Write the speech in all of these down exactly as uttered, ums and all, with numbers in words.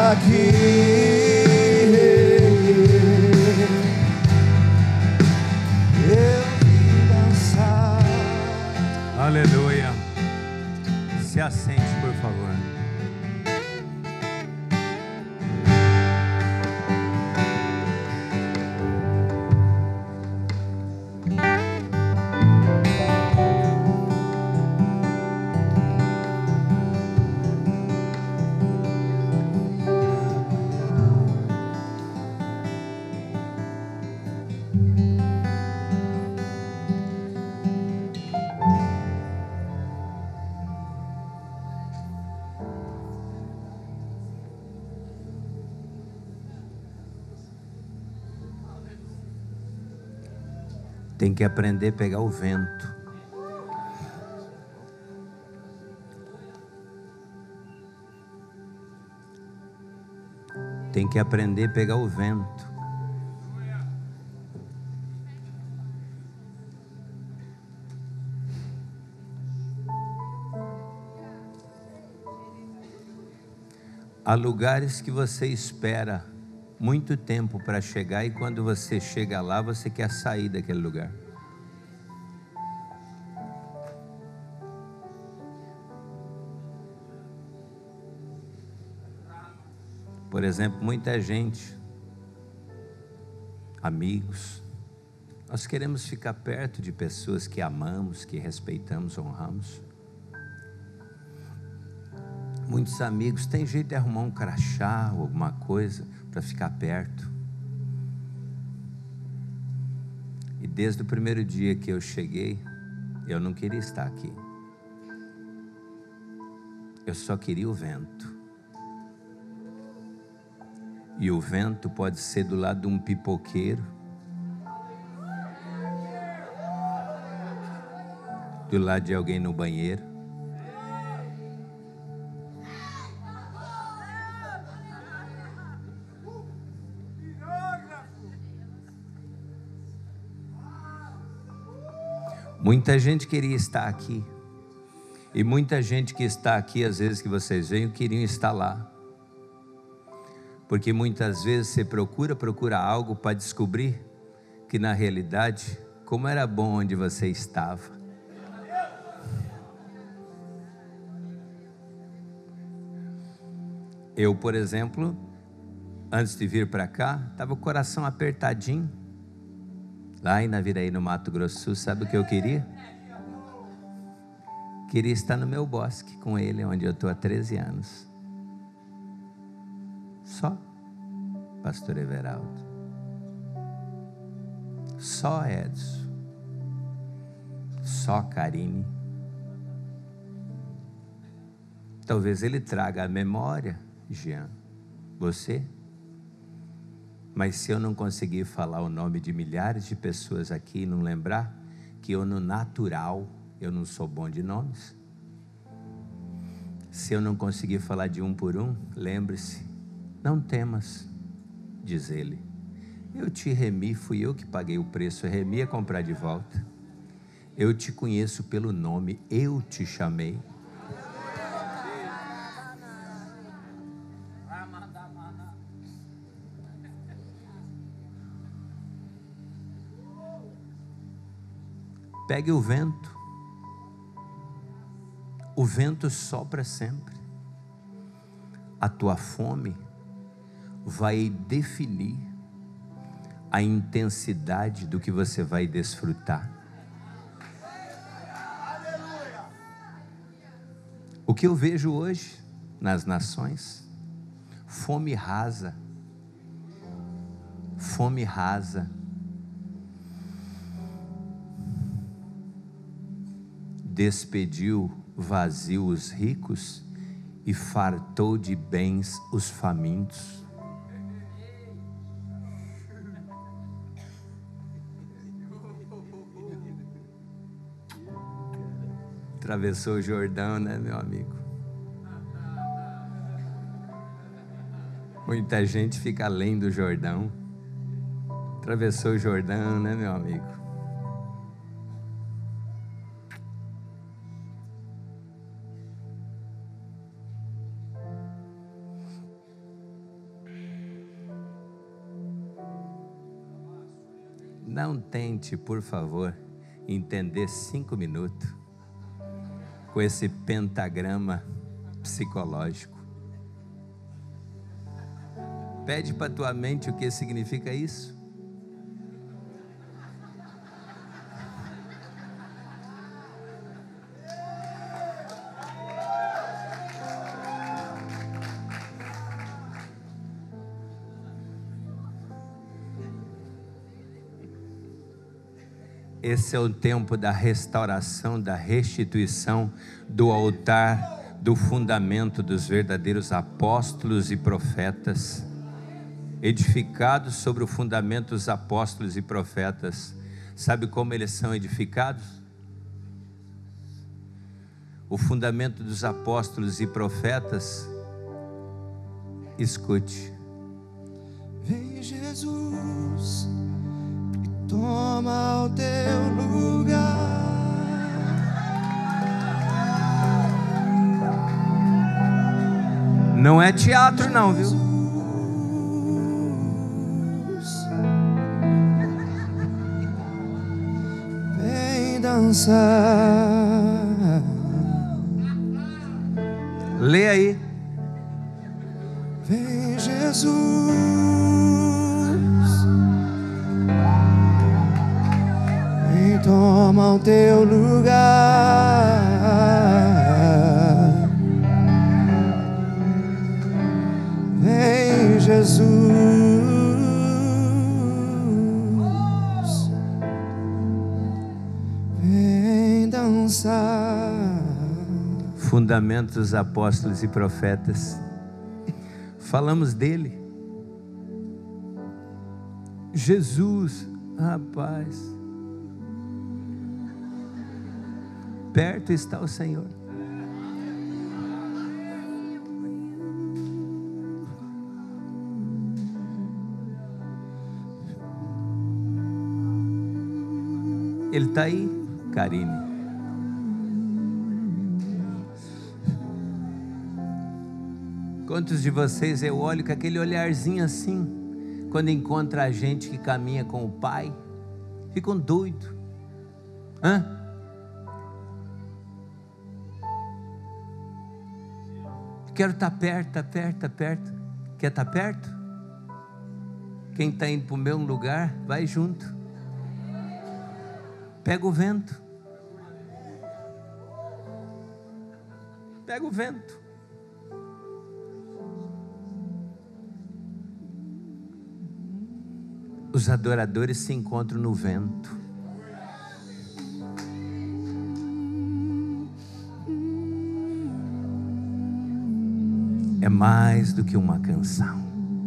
aqui. Eu vim dançar. Aleluia. Se assente, por favor. Tem que aprender a pegar o vento. Tem que aprender a pegar o vento. Há lugares que você espera muito tempo para chegar e quando você chega lá, você quer sair daquele lugar. Por exemplo, muita gente, amigos, nós queremos ficar perto de pessoas que amamos, que respeitamos, honramos. Muitos amigos têm jeito de arrumar um crachá ou alguma coisa para ficar perto. E desde o primeiro dia que eu cheguei, eu não queria estar aqui. Eu só queria o vento. E o vento pode ser do lado de um pipoqueiro, do lado de alguém no banheiro, muita gente queria estar aqui. E muita gente que está aqui, às vezes que vocês veem, queriam estar lá. Porque muitas vezes você procura, procura algo para descobrir que na realidade, como era bom onde você estava. Eu, por exemplo, antes de vir para cá, estava com o coração apertadinho. Lá em Naviraí, no Mato Grosso do Sul, sabe o que eu queria? Queria estar no meu bosque com ele, onde eu estou há treze anos. Só, pastor Everaldo. Só Edson. Só Karine. Talvez ele traga a memória, Jean, você. Mas se eu não conseguir falar o nome de milhares de pessoas aqui e não lembrar que eu no natural, eu não sou bom de nomes. Se eu não conseguir falar de um por um, lembre-se, não temas, diz ele. Eu te remi, fui eu que paguei o preço, eu remi a comprar de volta. Eu te conheço pelo nome, eu te chamei. Pegue o vento. O vento sopra sempre. A tua fome vai definir a intensidade do que você vai desfrutar. O que eu vejo hoje nas nações, fome rasa, fome rasa, despediu vazio os ricos e fartou de bens os famintos. Atravessou o Jordão, né, meu amigo? Muita gente fica além do Jordão. Atravessou o Jordão, né, meu amigo? Não tente, por favor, entender cinco minutos com esse pentagrama psicológico. Pede para a tua mente o que significa isso. Esse é o tempo da restauração, da restituição do altar, do fundamento dos verdadeiros apóstolos e profetas, edificados sobre o fundamento dos apóstolos e profetas. Sabe como eles são edificados? O fundamento dos apóstolos e profetas, escute. Vem Jesus, toma o teu lugar. Não é teatro não, viu? Vem dançar. Lê aí. Vem Jesus, vem toma o teu lugar. Vem Jesus, vem dançar. Fundamentos, apóstolos e profetas. Falamos dele. Jesus, rapaz. Perto está o Senhor. Ele está aí, Karine. Quantos de vocês eu olho com aquele olharzinho assim, quando encontra a gente que caminha com o Pai, ficam doidos? Hã? Quero estar perto, estar perto, estar perto. Quer estar perto? Quem está indo para o mesmo lugar, vai junto. Pega o vento. Pega o vento. Os adoradores se encontram no vento. É mais do que uma canção.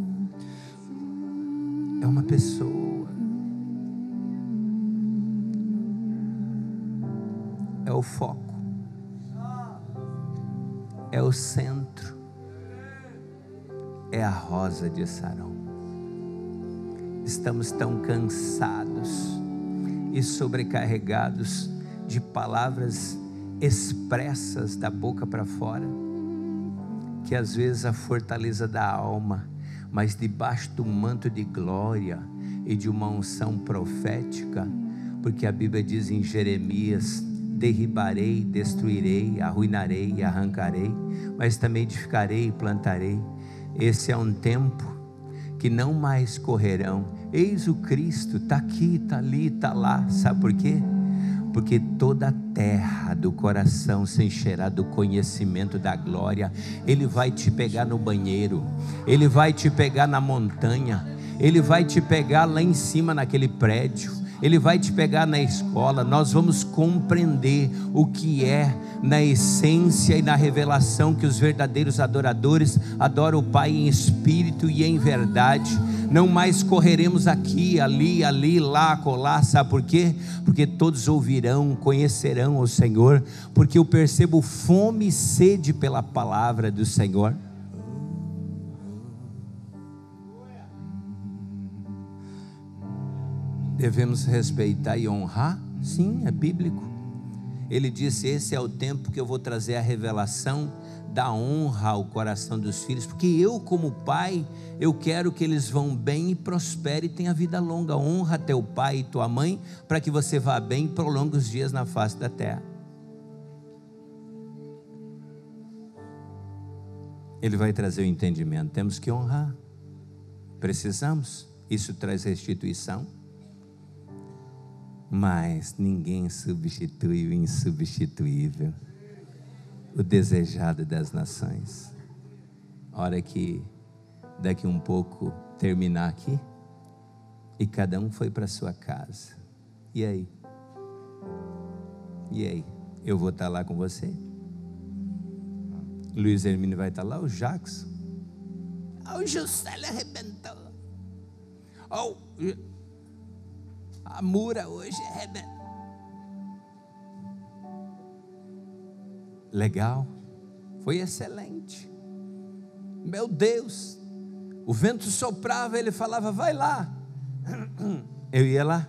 É uma pessoa. É o foco. É o centro. É a rosa de Sarão. Estamos tão cansados e sobrecarregados de palavras expressas da boca para fora, que às vezes a fortaleza da alma, mas debaixo do manto de glória e de uma unção profética, porque a Bíblia diz em Jeremias: derribarei, destruirei, arruinarei e arrancarei, mas também edificarei e plantarei. Esse é um tempo que não mais correrão. Eis o Cristo, está aqui, está ali, está lá. Sabe por quê? Porque toda a terra do coração se encherá do conhecimento da glória. Ele vai te pegar no banheiro, Ele vai te pegar na montanha, Ele vai te pegar lá em cima naquele prédio, Ele vai te pegar na escola. Nós vamos compreender o que é na essência e na revelação que os verdadeiros adoradores adoram o Pai em espírito e em verdade. Não mais correremos aqui, ali, ali, lá, colar. Sabe por quê? Porque todos ouvirão, conhecerão o Senhor, porque eu percebo fome e sede pela palavra do Senhor. Devemos respeitar e honrar? Sim, é bíblico. Ele disse: esse é o tempo que eu vou trazer a revelação dá honra ao coração dos filhos, porque eu, como pai, eu quero que eles vão bem e prosperem e tenham vida longa. Honra teu pai e tua mãe, para que você vá bem e prolongue os dias na face da terra. Ele vai trazer o entendimento. Temos que honrar, precisamos. Isso traz restituição, mas ninguém substitui o insubstituível, o desejado das nações. Hora que daqui um pouco terminar aqui e cada um foi para sua casa, e aí? E aí? Eu vou estar lá com você? Luiz Hermínio vai estar lá, o Jackson, o Juscelio arrebentou, oh, a Mura hoje arrebentou. Legal, foi excelente. Meu Deus, o vento soprava, ele falava, vai lá. Eu ia lá.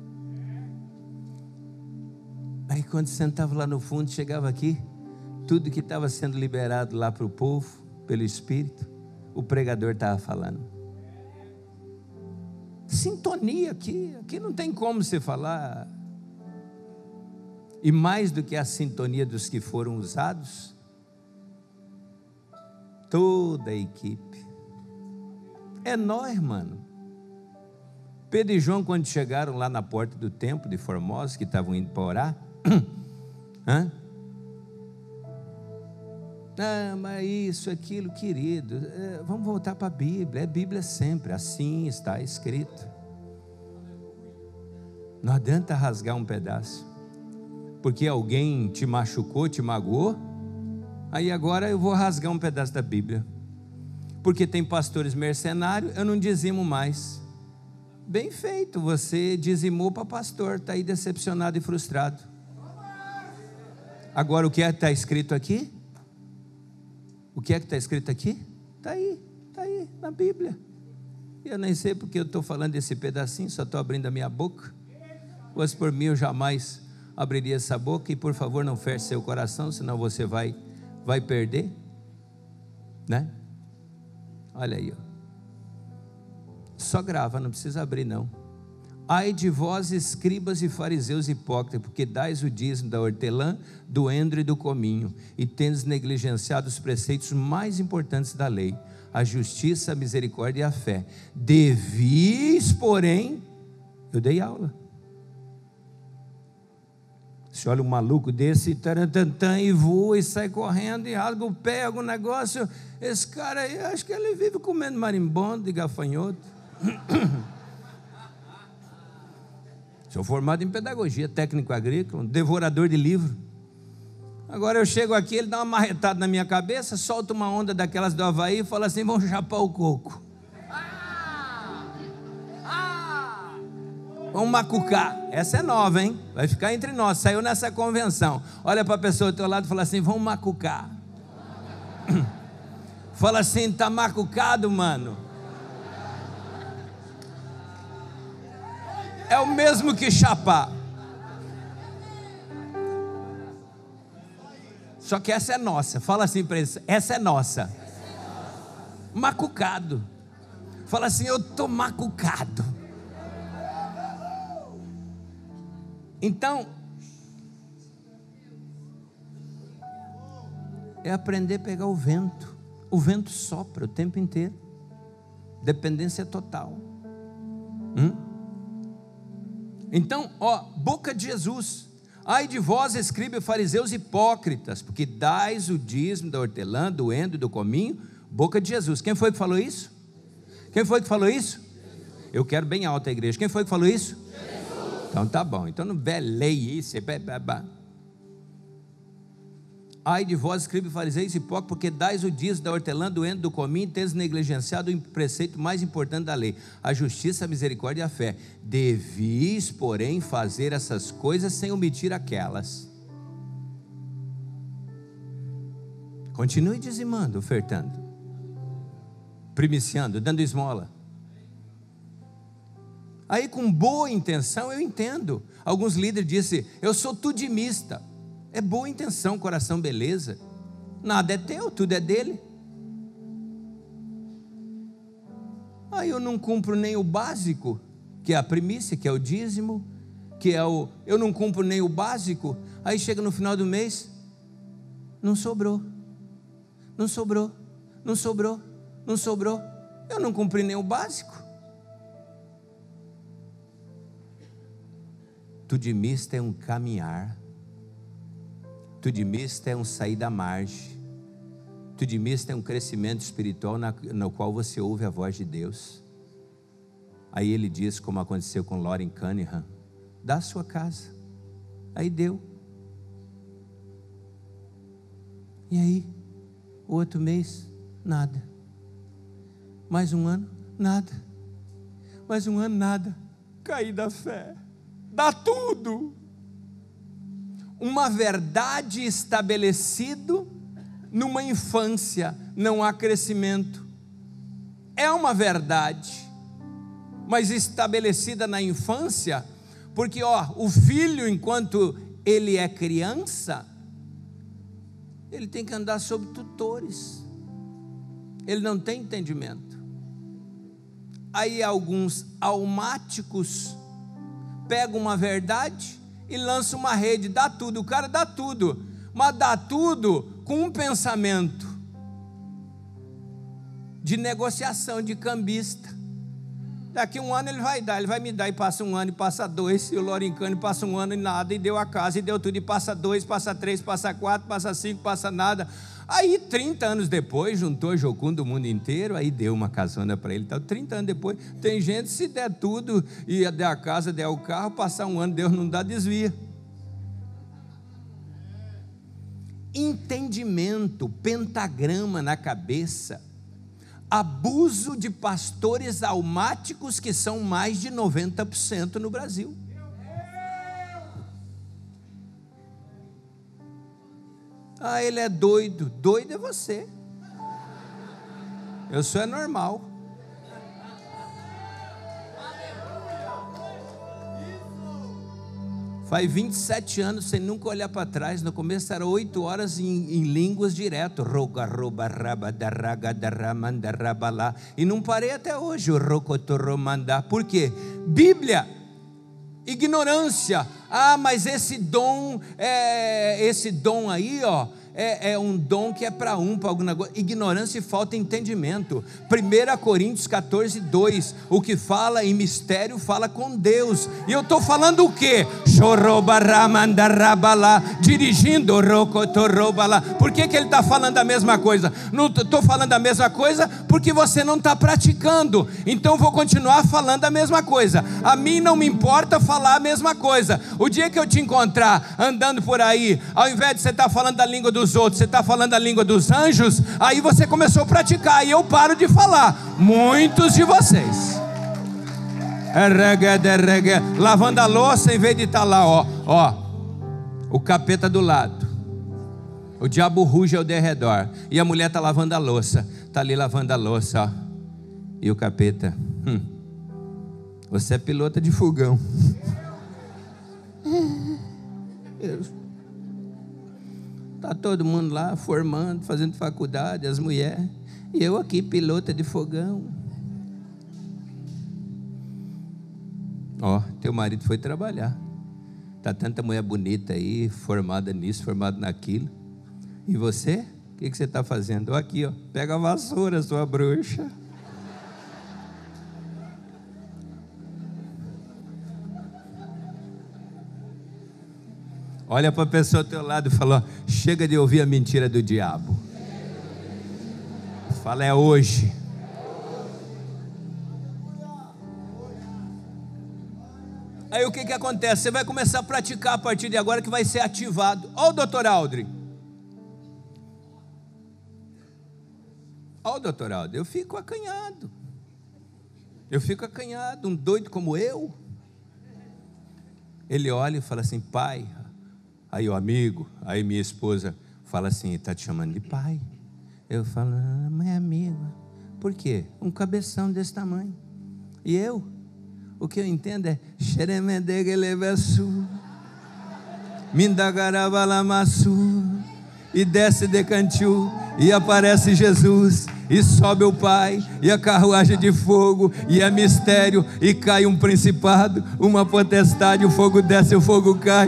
Aí quando sentava lá no fundo, chegava aqui, tudo que estava sendo liberado lá para o povo, pelo Espírito, o pregador estava falando. Sintonia aqui, aqui não tem como você falar. E mais do que a sintonia dos que foram usados, toda a equipe. É nós, mano. Pedro e João, quando chegaram lá na porta do templo de Formosa, que estavam indo para orar, hã? Ah, mas isso, aquilo, querido, é, vamos voltar para a Bíblia. É Bíblia sempre, assim está escrito. Não adianta rasgar um pedaço, porque alguém te machucou, te magoou, aí agora eu vou rasgar um pedaço da Bíblia, porque tem pastores mercenários, eu não dizimo mais. Bem feito, você dizimou para pastor, está aí decepcionado e frustrado. Agora o que é que está escrito aqui? O que é que está escrito aqui? Está aí, está aí na Bíblia. Eu nem sei porque eu estou falando desse pedacinho, só estou abrindo a minha boca. Pois por mim eu jamais abriria essa boca. E por favor não feche seu coração, senão você vai, vai perder, né? Olha aí, ó. Só grava, não precisa abrir não. Ai de vós, escribas e fariseus hipócritas, porque dais o dízimo da hortelã, do endro e do cominho, e tendes negligenciado os preceitos mais importantes da lei, a justiça, a misericórdia e a fé. Devis, porém, eu dei aula. Você olha um maluco desse, tarantantã, e voa e sai correndo, e rasga o pé, algum negócio, esse cara aí, acho que ele vive comendo marimbondo e gafanhoto. Sou formado em pedagogia, técnico agrícola, um devorador de livro. Agora eu chego aqui, ele dá uma marretada na minha cabeça, solta uma onda daquelas do Havaí e fala assim, vamos chapar o coco. Ah! Ah! Vamos macucar. Essa é nova, hein? Vai ficar entre nós, saiu nessa convenção. Olha para a pessoa do teu lado e fala assim, vamos macucar. Fala assim, tá macucado, mano. É o mesmo que chapar. Só que essa é nossa. Fala assim para eles, essa é nossa. Macucado. Fala assim, eu estou macucado. Então, é aprender a pegar o vento. O vento sopra o tempo inteiro. Dependência total. Hum? Então, ó, boca de Jesus. Ai de vós, escribas e fariseus hipócritas, porque dais o dízimo da hortelã, do endro e do cominho. Boca de Jesus. Quem foi que falou isso? Quem foi que falou isso? Eu quero bem alta a igreja. Quem foi que falou isso? Jesus. Então tá bom. Então não belei isso. Ai de vós, escribas e fariseus hipócritas, porque dais o dízimo da hortelã, do endro, do cominho, e tendes negligenciado o preceito mais importante da lei, a justiça, a misericórdia e a fé. Devis, porém, fazer essas coisas sem omitir aquelas. Continue dizimando, ofertando, primiciando, dando esmola. Aí com boa intenção eu entendo. Alguns líderes dizem, eu sou tudimista. É boa intenção, coração, beleza. Nada é teu, tudo é dele. Aí eu não cumpro nem o básico, que é a primícia, que é o dízimo, que é o... Eu não cumpro nem o básico, aí chega no final do mês, não sobrou, não sobrou, não sobrou, não sobrou. Eu não cumpri nem o básico. Tudimista é um caminhar, tudimista é um sair da margem, tudimista é um crescimento espiritual na, no qual você ouve a voz de Deus. Aí ele diz, como aconteceu com Loren Cunningham: dá a sua casa. Aí deu. E aí, o outro mês, nada. Mais um ano, nada. Mais um ano, nada. Caí da fé. Dá tudo. Uma verdade estabelecida numa infância, não há crescimento. É uma verdade, mas estabelecida na infância, porque ó, o filho, enquanto ele é criança, ele tem que andar sob tutores, ele não tem entendimento. Aí alguns almáticos pegam uma verdade e lançam uma rede, dá tudo, o cara dá tudo, mas dá tudo com um pensamento de negociação, de cambista. Daqui um ano ele vai dar, ele vai me dar, e passa um ano, e passa dois, e o Lorincane passa um ano e nada, e deu a casa, e deu tudo, e passa dois, passa três, passa quatro, passa cinco, passa nada. Aí trinta anos depois, juntou Jocum do mundo inteiro, aí deu uma casona para ele, então, trinta anos depois, tem gente, se der tudo, e der a casa, der o carro, passar um ano, Deus não dá, desvia. Entendimento, pentagrama na cabeça, abuso de pastores almáticos, que são mais de noventa por cento no Brasil. Ah, ele é doido. Doido é você. Eu sou é normal. Faz vinte e sete anos sem nunca olhar para trás. No começo era oito horas em, em línguas direto. Roga, roba, raba, darraga, darramanda, rabalá. E não parei até hoje. Rocotoromandá. Por quê? Bíblia. Ignorância. Ah, mas esse dom, é, esse dom aí, ó, é, é um dom que é para um, para alguma coisa. Ignorância e falta de entendimento. primeira Coríntios catorze, dois. O que fala em mistério fala com Deus. E eu estou falando o quê? Dirigindo. Por que, que ele está falando a mesma coisa? Não estou falando a mesma coisa porque você não está praticando. Então vou continuar falando a mesma coisa. A mim não me importa falar a mesma coisa. O dia que eu te encontrar andando por aí, ao invés de você estar falando a língua dos outros, você está falando a língua dos anjos, aí você começou a praticar, e eu paro de falar. Muitos de vocês lavando a louça, em vez de estar lá, ó, ó, o capeta do lado, o diabo ruge ao derredor, e a mulher está lavando a louça, está ali lavando a louça, ó, e o capeta, hum, você é pilota de fogão. Está todo mundo lá formando, fazendo faculdade, as mulheres, e eu aqui pilota de fogão. Ó, teu marido foi trabalhar, está tanta mulher bonita aí, formada nisso, formada naquilo, e você, o que, que você está fazendo? Ó, aqui, ó, pega a vassoura, sua bruxa. Olha para a pessoa ao teu lado e fala: ó, chega de ouvir a mentira do diabo. Fala: é hoje. Aí o que que acontece? Você vai começar a praticar a partir de agora, que vai ser ativado. Olha o doutor Aldrin. Olha o doutor Aldrin. Eu fico acanhado. Eu fico acanhado. Um doido como eu. Ele olha e fala assim: pai. Aí o amigo, aí minha esposa fala assim: está te chamando de pai? Eu falo: ah, mas é amigo. Por quê? Um cabeção desse tamanho. E eu? O que eu entendo é xeremedegelevesu, mindagarabalamasu. e desce Decantil, e aparece Jesus, e sobe o Pai, e a carruagem de fogo, e é mistério, e cai um principado, uma potestade, o fogo desce, o fogo cai.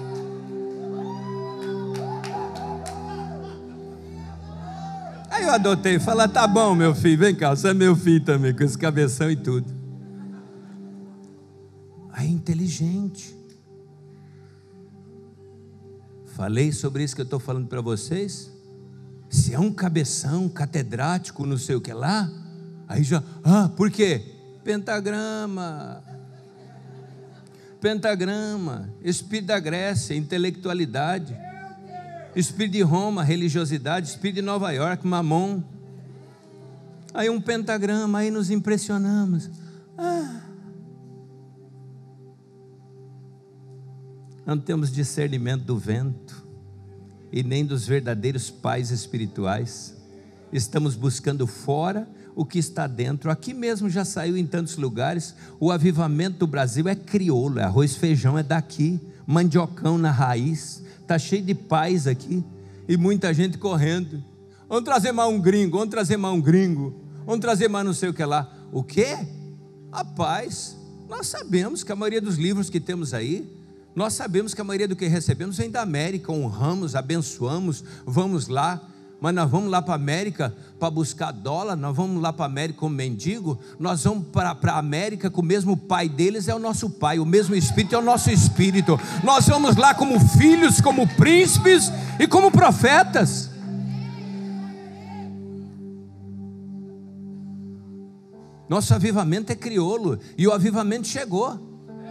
Aí eu adotei, fala, tá bom meu filho, vem cá, você é meu filho também, com esse cabeção e tudo. Aí inteligente. Falei sobre isso que eu estou falando para vocês. Se é um cabeção, catedrático, não sei o que lá, aí já, ah, por quê? Pentagrama, pentagrama, espírito da Grécia, intelectualidade, espírito de Roma, religiosidade, espírito de Nova York, mamon. Aí um pentagrama, aí nos impressionamos. Ah. Não temos discernimento do vento e nem dos verdadeiros pais espirituais. Estamos buscando fora o que está dentro. Aqui mesmo já saiu em tantos lugares. O avivamento do Brasil é crioulo, é arroz, feijão, é daqui, mandiocão na raiz. Está cheio de paz aqui e muita gente correndo. Vamos trazer mais um gringo, vamos trazer mais um gringo, vamos trazer mais não sei o que lá. O quê? A paz. Nós sabemos que a maioria dos livros que temos aí, nós sabemos que a maioria do que recebemos vem da América, honramos, abençoamos, vamos lá, mas nós vamos lá para a América para buscar dólar, nós vamos lá para a América como mendigo, nós vamos para a América com o mesmo pai deles, é o nosso pai, o mesmo Espírito é o nosso Espírito, nós vamos lá como filhos, como príncipes e como profetas. Nosso avivamento é crioulo, e o avivamento chegou.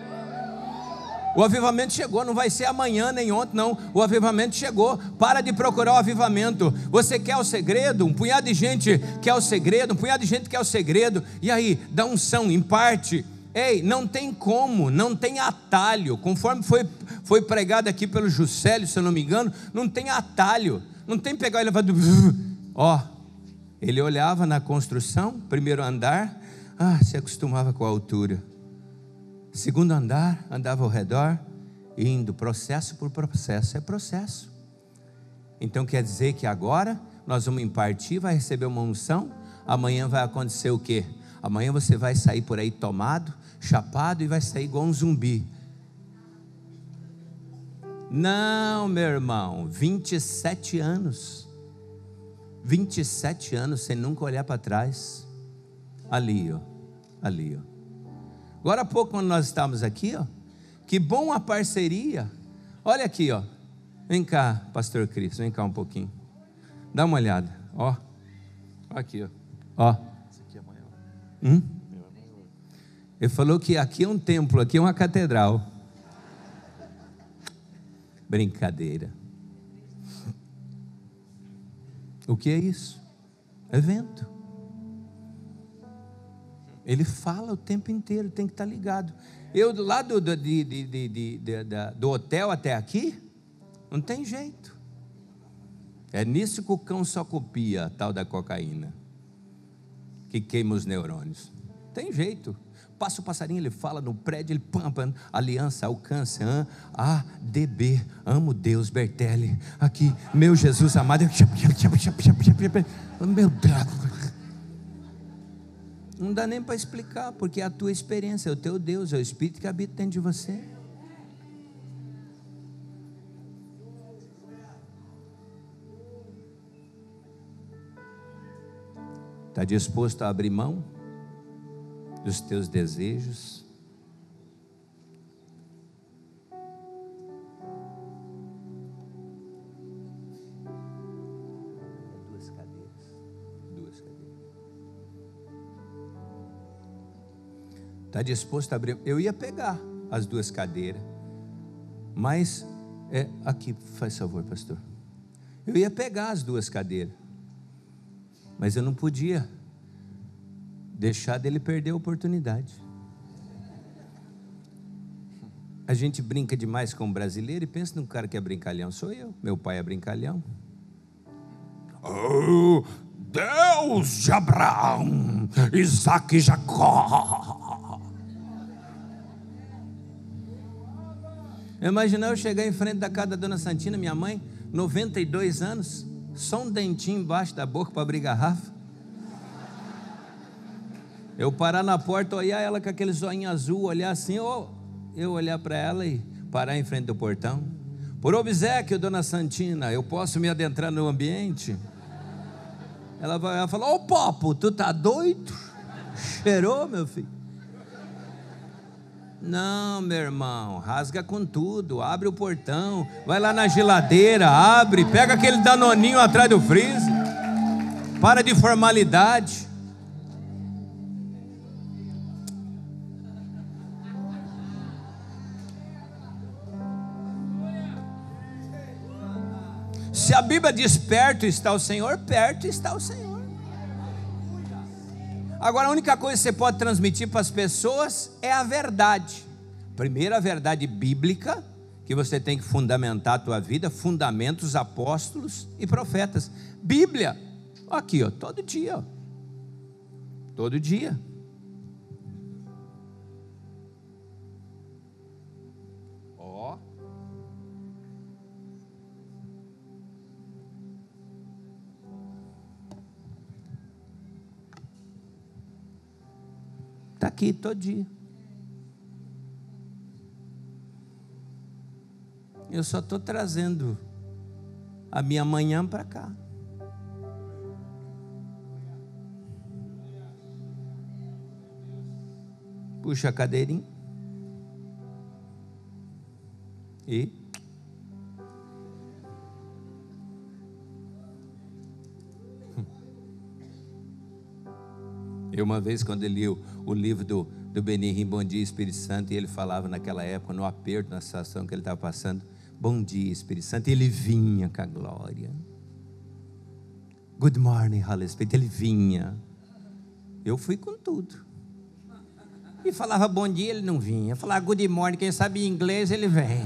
O avivamento chegou, não vai ser amanhã nem ontem não, o avivamento chegou. Para de procurar o avivamento. Você quer o segredo? Um punhado de gente quer o segredo, um punhado de gente quer o segredo, e aí, dá unção, em parte. Ei, não tem como, não tem atalho, conforme foi, foi pregado aqui pelo Juscelio, se eu não me engano, não tem atalho, não tem pegar e levar do... Ó, ele olhava na construção, primeiro andar, ah, se acostumava com a altura. Segundo andar, andava ao redor, indo processo por processo, é processo. Então quer dizer que agora nós vamos impartir, vai receber uma unção, amanhã vai acontecer o quê? Amanhã você vai sair por aí tomado, chapado e vai sair igual um zumbi. Não, meu irmão, vinte e sete anos, vinte e sete anos sem nunca olhar para trás, ali ó, ali ó. Agora há pouco, quando nós estávamos aqui, ó, que bom a parceria. Olha aqui, ó. Vem cá, pastor Cris, vem cá um pouquinho. Dá uma olhada, ó. Aqui, ó. Ó. Esse aqui é maior. Hum? Ele falou que aqui é um templo, aqui é uma catedral. Brincadeira. O que é isso? É vento. Ele fala o tempo inteiro, tem que estar ligado. Eu lá do, do, de, de, de, de, de, do hotel até aqui, não tem jeito. É nisso que o cão só copia a tal da cocaína, que queima os neurônios. Tem jeito. Passa o passarinho, ele fala no prédio, ele pam, pam, aliança, alcance, hein? A, D, B, amo Deus, Bertelli, aqui, meu Jesus amado, meu Deus. Não dá nem para explicar, porque é a tua experiência, é o teu Deus, é o Espírito que habita dentro de você. Está disposto a abrir mão dos teus desejos? Duas cadeiras, duas cadeiras. Está disposto a abrir? Eu ia pegar as duas cadeiras, mas é aqui, faz favor, pastor. Eu ia pegar as duas cadeiras, mas eu não podia deixar dele perder a oportunidade. A gente brinca demais com o brasileiro e pensa num cara que é brincalhão. Sou eu, meu pai é brincalhão. Oh, Deus de Abraão, Isaac e Jacó. Imagina eu chegar em frente da casa da dona Santina, minha mãe, noventa e dois anos, só um dentinho embaixo da boca para abrir garrafa. Eu parar na porta, olhar ela com aquele zoinho azul, olhar assim, ou eu olhar para ela e parar em frente do portão. Por obséquio, dona Santina, eu posso me adentrar no ambiente? Ela vai ela fala: ô Popo, tu tá doido? Cheirou, meu filho? Não, meu irmão, rasga com tudo, abre o portão, vai lá na geladeira, abre, pega aquele danoninho atrás do freezer, para de formalidade. Se a Bíblia diz perto está o Senhor, perto está o Senhor. Agora a única coisa que você pode transmitir para as pessoas é a verdade. Primeiro, a verdade bíblica, que você tem que fundamentar a tua vida, fundamentos, apóstolos e profetas. Bíblia, aqui ó, todo dia, ó. todo dia. Ó. Está aqui todo dia. Eu só estou trazendo a minha manhã para cá. Puxa a cadeirinha. E eu uma vez, quando eu li o, o livro do, do Benihim, Bom Dia Espírito Santo, e ele falava naquela época, no aperto, na situação que ele estava passando, bom dia Espírito Santo, e ele vinha com a glória. Good morning, Holy Spirit, ele vinha. Eu fui com tudo. E falava bom dia, ele não vinha. Falava good morning, quem sabe inglês, ele vem.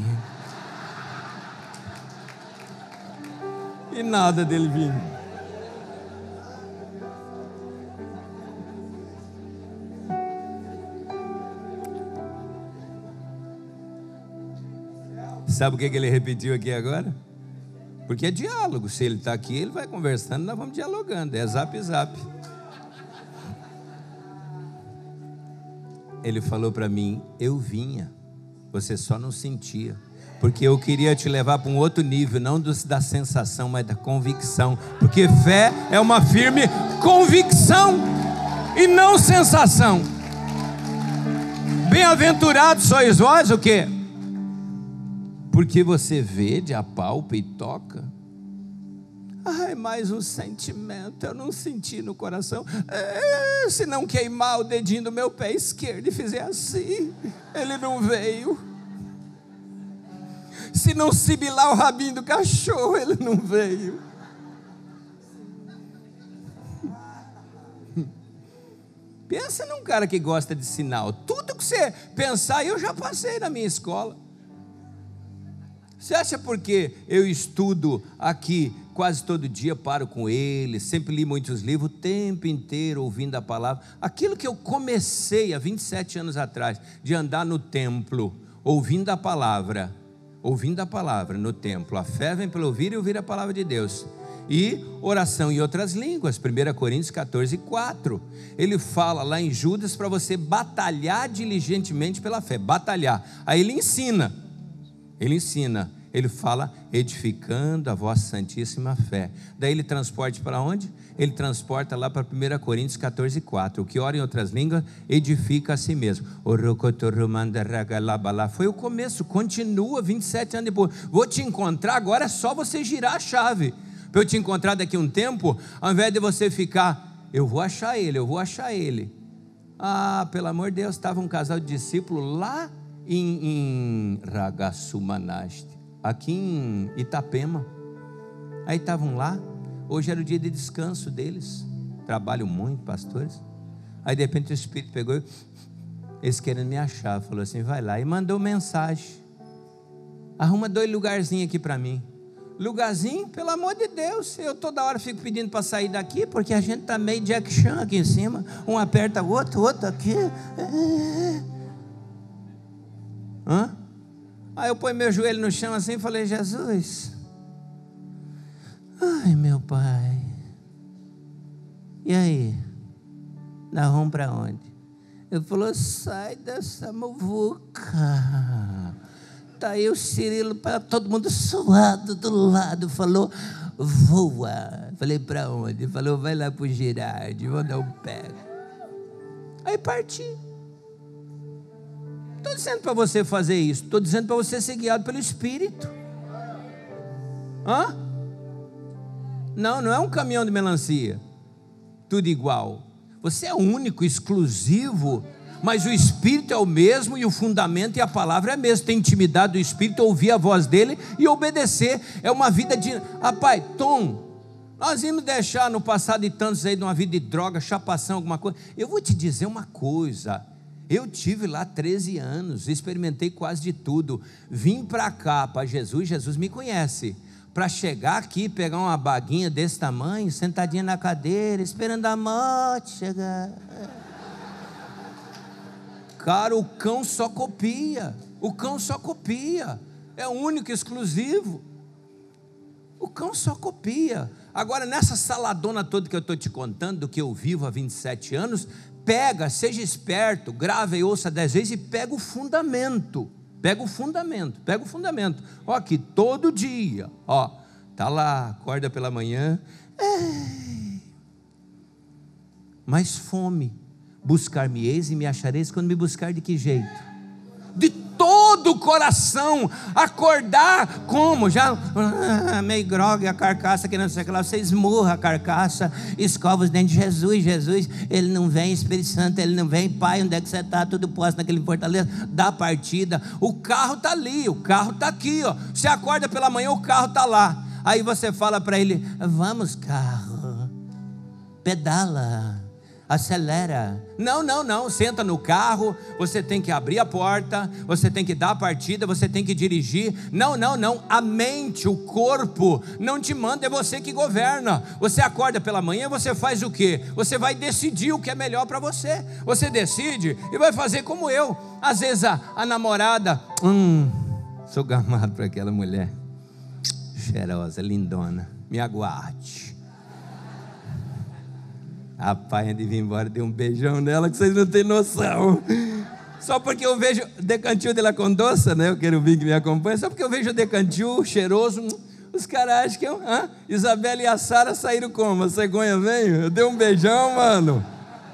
E nada dele vinha. Sabe o que ele repetiu aqui agora? Porque é diálogo. Se ele está aqui, ele vai conversando, nós vamos dialogando. É zap zap. Ele falou para mim: eu vinha, você só não sentia, porque eu queria te levar para um outro nível, não da sensação, mas da convicção, porque fé é uma firme convicção e não sensação. Bem-aventurados sois vós, o quê? Porque você vê, de apalpa e toca. Ai, mais um sentimento, eu não senti no coração. É, se não queimar o dedinho do meu pé esquerdo e fizer assim, ele não veio. Se não sibilar o rabinho do cachorro, ele não veio. Pensa num cara que gosta de sinal. Tudo que você pensar, eu já passei na minha escola. Você acha porque eu estudo aqui quase todo dia, paro com ele, sempre li muitos livros, o tempo inteiro ouvindo a palavra. Aquilo que eu comecei há vinte e sete anos atrás, de andar no templo, ouvindo a palavra, ouvindo a palavra no templo. A fé vem pelo ouvir e ouvir a palavra de Deus. E oração em outras línguas, primeira Coríntios quatorze, quatro. Ele fala lá em Judas para você batalhar diligentemente pela fé, batalhar. Aí ele ensina. Ele ensina, ele fala edificando a vossa santíssima fé. Daí ele transporta para onde? Ele transporta lá para primeira Coríntios quatorze, quatro. O que ora em outras línguas, edifica a si mesmo. Foi o começo, continua vinte e sete anos depois. Vou te encontrar, agora é só você girar a chave. Para eu te encontrar daqui a um tempo, ao invés de você ficar, eu vou achar ele, eu vou achar ele. Ah, pelo amor de Deus, estava um casal de discípulos lá em, em Ragassumanasti, aqui em Itapema. Aí estavam lá, hoje era o dia de descanso deles, trabalham muito, pastores. Aí de repente o Espírito pegou, eles querendo me achar, falou assim, vai lá, e mandou mensagem, arruma dois lugarzinhos aqui para mim. Lugarzinho, pelo amor de Deus, eu toda hora fico pedindo para sair daqui, porque a gente está meio Jack Chan aqui em cima, um aperta o outro, o outro aqui. Hã? Aí eu ponho meu joelho no chão assim e falei, Jesus, Ai, meu pai. E aí? Nós vamos para onde? Ele falou, sai dessa muvuca. Tá aí o Cirilo, para todo mundo suado do lado. Falou, voa. Falei, para onde? Ele falou, vai lá pro Girardi, vou dar um pé. Aí parti. Estou dizendo para você fazer isso. Estou dizendo para você ser guiado pelo Espírito. Hã? Não, não é um caminhão de melancia. Tudo igual. Você é único, exclusivo, mas o Espírito é o mesmo e o fundamento e a palavra é a mesma. Tem intimidade do Espírito, ouvir a voz dele e obedecer. É uma vida de... Rapaz, Tom, nós íamos deixar no passado de tantos aí de uma vida de droga, chapação, alguma coisa. Eu vou te dizer uma coisa. Eu tive lá treze anos, experimentei quase de tudo. Vim para cá, para Jesus, Jesus me conhece. Para chegar aqui, pegar uma baguinha desse tamanho, sentadinha na cadeira, esperando a morte chegar. Cara, o cão só copia. O cão só copia. É único, exclusivo. O cão só copia. Agora, nessa saladona toda que eu estou te contando, do que eu vivo há vinte e sete anos, pega, seja esperto, grava e ouça dez vezes e pega o fundamento. Pega o fundamento, pega o fundamento. Ó, aqui, todo dia, ó, tá lá, acorda pela manhã. Ei. Mas fome, buscar-me-eis e me achareis quando me buscar de que jeito? De todo o coração, acordar como? Já, ah, meio grogue a carcaça, que não sei o que lá, você esmurra a carcaça, escova os dentes de Jesus, Jesus, ele não vem, Espírito Santo, ele não vem, Pai, onde é que você está? Tudo posto naquele fortaleza, dá partida, o carro está ali, o carro está aqui, ó. Você acorda pela manhã, o carro está lá, aí você fala para ele, vamos carro, pedala, acelera. Não, não, não, senta no carro, você tem que abrir a porta, você tem que dar a partida, você tem que dirigir. Não, não, não, a mente, o corpo não te manda, é você que governa. Você acorda pela manhã, você faz o quê? Você vai decidir o que é melhor para você. Você decide e vai fazer como eu. Às vezes a, a namorada, hum, sou gamado para aquela mulher cheirosa, lindona, me aguarde. Rapaz, antes de vir embora, dei um beijão nela que vocês não têm noção. Só porque eu vejo Decantil de la Condossa, né? Eu quero vir que me acompanha. Só porque eu vejo Decantil cheiroso, os caras acham que eu... Hã? Isabela e a Sara saíram como? A cegonha veio? Eu dei um beijão, mano.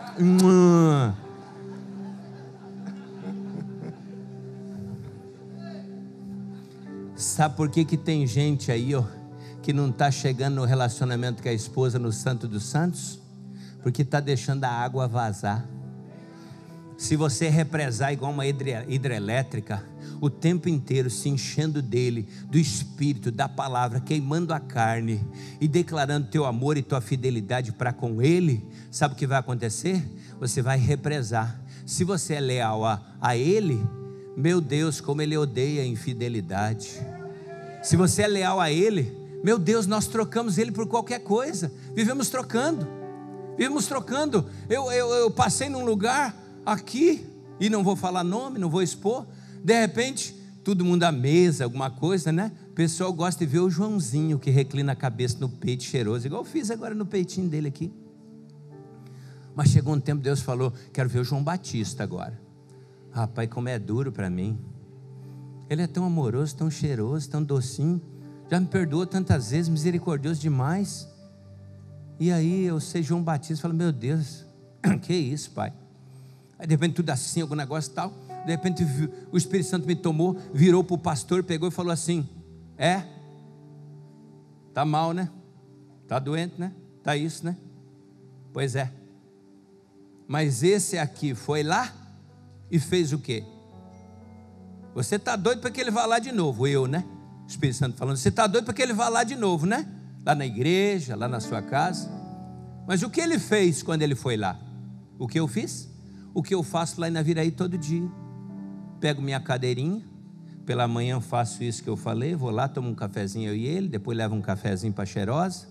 Sabe por que que tem gente aí, ó, que não está chegando no relacionamento com a esposa no Santo dos Santos? Porque está deixando a água vazar. Se você represar igual uma hidrelétrica, o tempo inteiro se enchendo dele, do Espírito, da palavra, queimando a carne e declarando teu amor e tua fidelidade para com ele, sabe o que vai acontecer? Você vai represar. Se você é leal a, a ele, meu Deus, como ele odeia a infidelidade. Se você é leal a ele, meu Deus, nós trocamos ele por qualquer coisa, vivemos trocando. Vivemos trocando. Eu, eu, eu passei num lugar aqui, e não vou falar nome, não vou expor. De repente, todo mundo à mesa, alguma coisa, né? O pessoal gosta de ver o Joãozinho que reclina a cabeça no peito cheiroso, igual eu fiz agora no peitinho dele aqui. Mas chegou um tempo, Deus falou, quero ver o João Batista agora. Rapaz, como é duro para mim. Ele é tão amoroso, tão cheiroso, tão docinho. Já me perdoou tantas vezes, misericordioso demais. E aí eu sei João Batista, falo, meu Deus, que isso, pai? Aí de repente tudo assim, algum negócio e tal. De repente o Espírito Santo me tomou, virou para o pastor, pegou e falou assim, é? Tá mal, né? Tá doente, né? Tá isso, né? Pois é. Mas esse aqui foi lá e fez o quê? Você tá doido para que ele vá lá de novo, eu, né? O Espírito Santo falando, você tá doido para que ele vá lá de novo, né? Lá na igreja, lá na sua casa. Mas o que ele fez quando ele foi lá? O que eu fiz? O que eu faço lá em Naviraí todo dia. Pego minha cadeirinha, pela manhã faço isso que eu falei, vou lá, tomo um cafezinho eu e ele, depois levo um cafezinho para Cheirosa.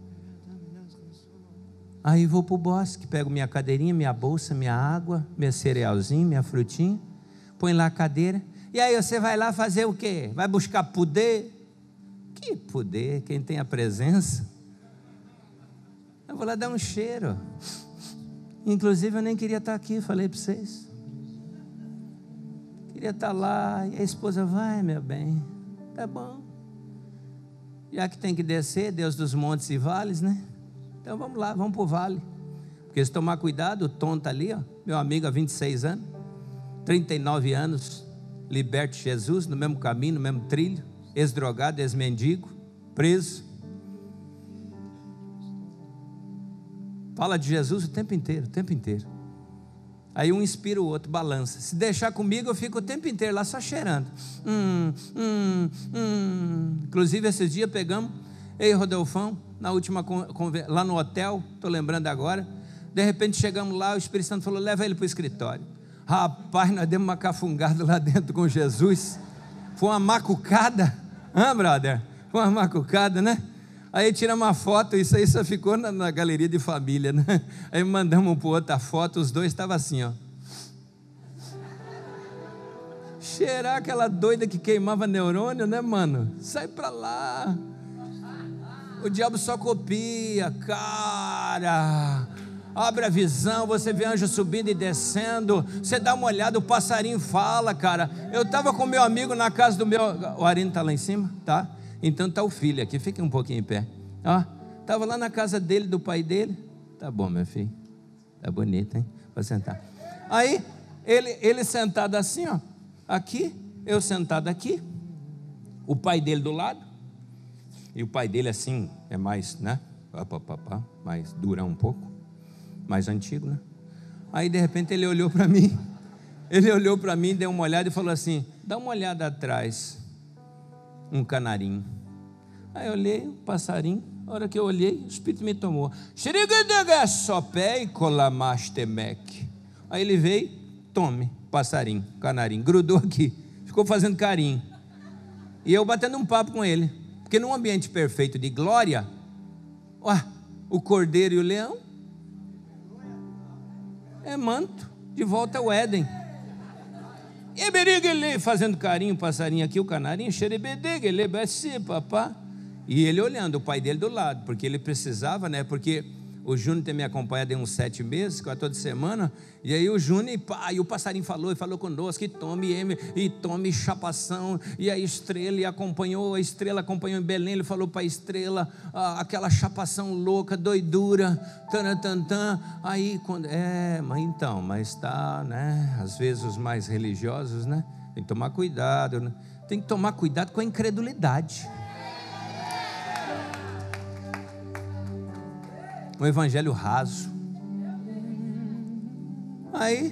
Aí vou para o bosque, pego minha cadeirinha, minha bolsa, minha água, meu cerealzinho, minha frutinha, põe lá a cadeira. E aí você vai lá fazer o quê? Vai buscar poder? Que Que poder, quem tem a presença. Eu vou lá dar um cheiro. Inclusive eu nem queria estar aqui, falei para vocês. Queria estar lá, e a esposa, vai meu bem, tá bom. Já que tem que descer, Deus dos montes e vales, né? Então vamos lá, vamos para o vale. Porque se tomar cuidado, o Tom está ali, ó, meu amigo há vinte e seis anos, trinta e nove anos, liberto de Jesus, no mesmo caminho, no mesmo trilho, ex-drogado, ex-mendigo, preso. Fala de Jesus o tempo inteiro, o tempo inteiro. Aí um inspira o outro, balança. Se deixar comigo, eu fico o tempo inteiro lá só cheirando. Hum, hum, hum. Inclusive, esses dias pegamos, ei, Rodolfão, na última, lá no hotel, estou lembrando agora. De repente chegamos lá, o Espírito Santo falou, leva ele para o escritório. Rapaz, nós demos uma cafungada lá dentro com Jesus. Foi uma macucada, hã, brother? Foi uma macucada, né? Aí tiramos uma foto, isso aí só ficou na, na galeria de família, né? Aí mandamos um para o outro a foto, os dois estavam assim, ó. Cheirar aquela doida que queimava neurônio, né, mano? Sai pra lá. O diabo só copia, cara. Abre a visão, você vê anjo subindo e descendo. Você dá uma olhada, o passarinho fala, cara. Eu estava com meu amigo na casa do meu... O Arino está lá em cima, tá? Então está o filho aqui, fica um pouquinho em pé. Ó, estava lá na casa dele, do pai dele. Tá bom, meu filho. Tá bonito, hein? Pode sentar. Aí, ele, ele sentado assim, ó. Aqui, eu sentado aqui. O pai dele do lado. E o pai dele assim, é mais, né? Pá, pá, pá, mais durão um pouco. Mais antigo, né? Aí, de repente, ele olhou para mim. Ele olhou para mim, deu uma olhada e falou assim, dá uma olhada atrás. Um canarinho. Aí eu olhei, um passarinho. A hora que eu olhei, o Espírito me tomou. Aí ele veio, tome, passarinho, canarinho. Grudou aqui, ficou fazendo carinho. E eu batendo um papo com ele. Porque num ambiente perfeito de glória, ó, o cordeiro e o leão é manto, de volta ao Éden. Fazendo carinho, passarinho aqui, o canarinho, papá. E ele olhando, o pai dele do lado, porque ele precisava, né? Porque o Júnior tem me acompanhado em uns sete meses, toda semana. E aí o Júnior, e, pá, e o passarinho falou, e falou conosco, e tome, e tome chapação. E a estrela, e acompanhou, a estrela acompanhou em Belém. Ele falou para a estrela, ah, aquela chapação louca, doidura, tanantantã. Aí, quando, é, mas então, mas tá, né? Às vezes os mais religiosos, né? Tem que tomar cuidado, né? Tem que tomar cuidado com a incredulidade. Um evangelho raso. Aí,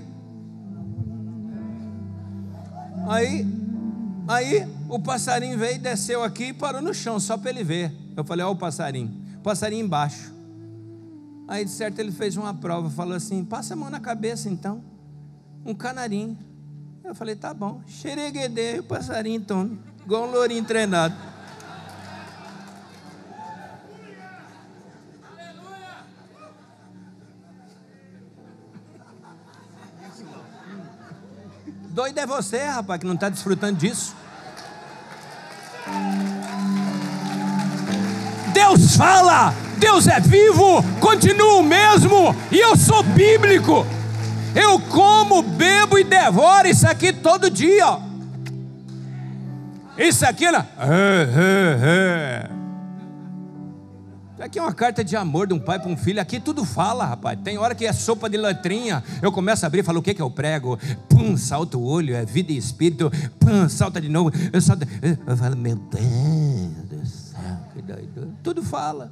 aí, aí, o passarinho veio, desceu aqui e parou no chão, só para ele ver. Eu falei, ó o passarinho, passarinho embaixo. Aí de certo ele fez uma prova, falou assim, passa a mão na cabeça então. Um canarinho. Eu falei, tá bom. Xereguedê, o passarinho tome, igual um lourinho treinado. Doido é você, rapaz, que não está desfrutando disso. Deus fala, Deus é vivo, continua o mesmo, e eu sou bíblico. Eu como, bebo e devoro isso aqui todo dia. Isso aqui, né? É, é, é. Isso aqui é uma carta de amor de um pai para um filho. Aqui tudo fala, rapaz. Tem hora que é sopa de letrinha. Eu começo a abrir e falo, o que que eu prego? Pum, salta o olho, é vida e espírito. Pum, salta de novo. Eu, salto, eu falo, meu Deus do céu, que doido. Tudo fala.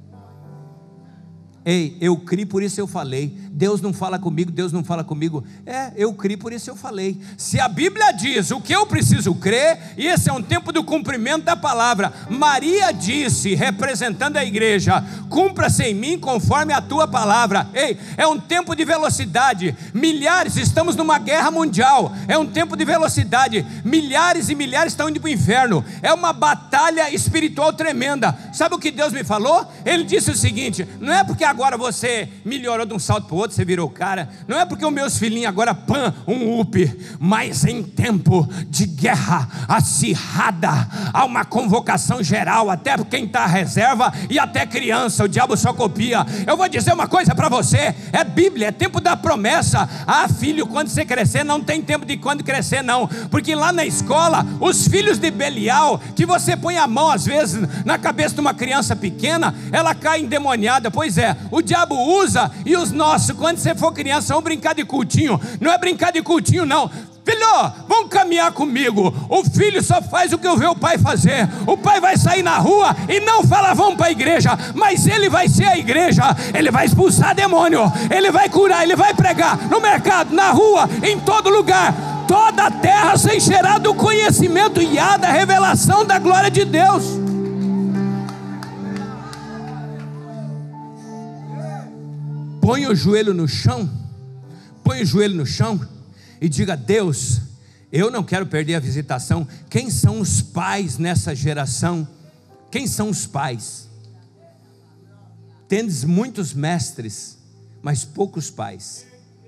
Ei, eu criei, por isso eu falei. Deus não fala comigo, Deus não fala comigo. É, eu criei, por isso eu falei. Se a Bíblia diz o que eu preciso crer, e esse é um tempo do cumprimento da palavra. Maria disse, representando a igreja, cumpra-se em mim conforme a tua palavra. Ei, é um tempo de velocidade. Milhares, estamos numa guerra mundial. É um tempo de velocidade. Milhares e milhares estão indo para o inferno. É uma batalha espiritual tremenda. Sabe o que Deus me falou? Ele disse o seguinte, não é porque agora você melhorou de um salto para o outro, você virou cara. Não é porque os meus filhinhos agora pã, um up, mas em tempo de guerra acirrada, há uma convocação geral, até quem está à reserva e até criança, o diabo só copia. Eu vou dizer uma coisa para você, é Bíblia, é tempo da promessa. Ah, filho, quando você crescer, não tem tempo de quando crescer não, porque lá na escola, os filhos de Belial, que você põe a mão às vezes na cabeça de uma criança pequena, ela cai endemoniada. Pois é, o diabo usa, e os nossos, quando você for criança, vão brincar de cultinho. Não é brincar de cultinho não, filho, vamos caminhar comigo. O filho só faz o que eu vejo o pai fazer. O pai vai sair na rua e não fala vamos para a igreja, mas ele vai ser a igreja. Ele vai expulsar demônio, ele vai curar, ele vai pregar no mercado, na rua, em todo lugar. Toda a terra se encherá do conhecimento e há da revelação da glória de Deus. Põe o joelho no chão, põe o joelho no chão e diga: Deus, eu não quero perder a visitação. Quem são os pais nessa geração? Quem são os pais? Tendes muitos mestres, mas poucos pais.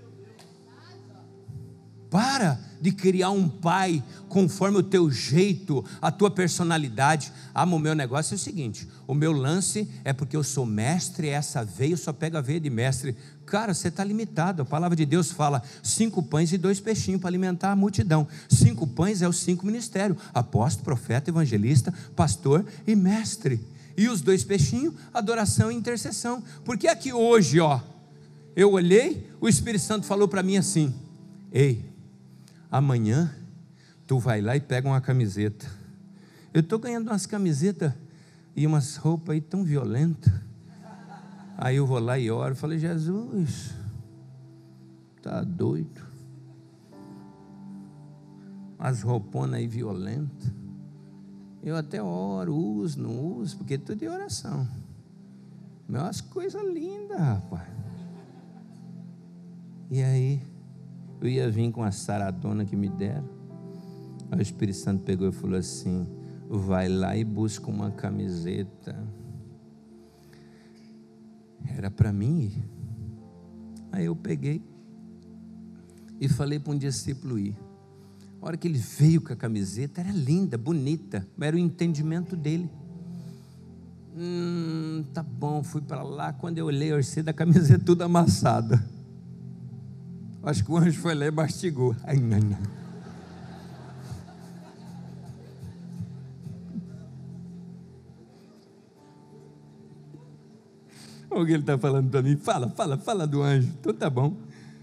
Para de criar um pai conforme o teu jeito, a tua personalidade. Ah, o meu negócio é o seguinte, o meu lance é porque eu sou mestre, essa veia, eu só pego a veia de mestre. Cara, você está limitado. A palavra de Deus fala, cinco pães e dois peixinhos para alimentar a multidão. Cinco pães é os cinco ministérios, apóstolo, profeta, evangelista, pastor e mestre. E os dois peixinhos, adoração e intercessão. Porque aqui hoje, ó, eu olhei, o Espírito Santo falou para mim assim: ei, amanhã tu vai lá e pega uma camiseta. Eu estou ganhando umas camisetas e umas roupas aí tão violentas. Aí eu vou lá e oro, falei: Jesus, tá doido? As rouponas aí violentas. Eu até oro, uso, não uso, porque tudo é oração. Mas umas coisas lindas, rapaz. E aí eu ia vir com a saradona que me deram. Aí o Espírito Santo pegou e falou assim: vai lá e busca uma camiseta. Era para mim. Aí eu peguei e falei para um discípulo ir. A hora que ele veio com a camiseta, era linda, bonita, mas era o entendimento dele. Hum, tá bom, fui para lá. Quando eu olhei, eu orcei da camiseta tudo amassada. Acho que o anjo foi lá e mastigou. Ai, ai, ai. O que ele está falando para mim? Fala, fala, fala do anjo. Então tá bom.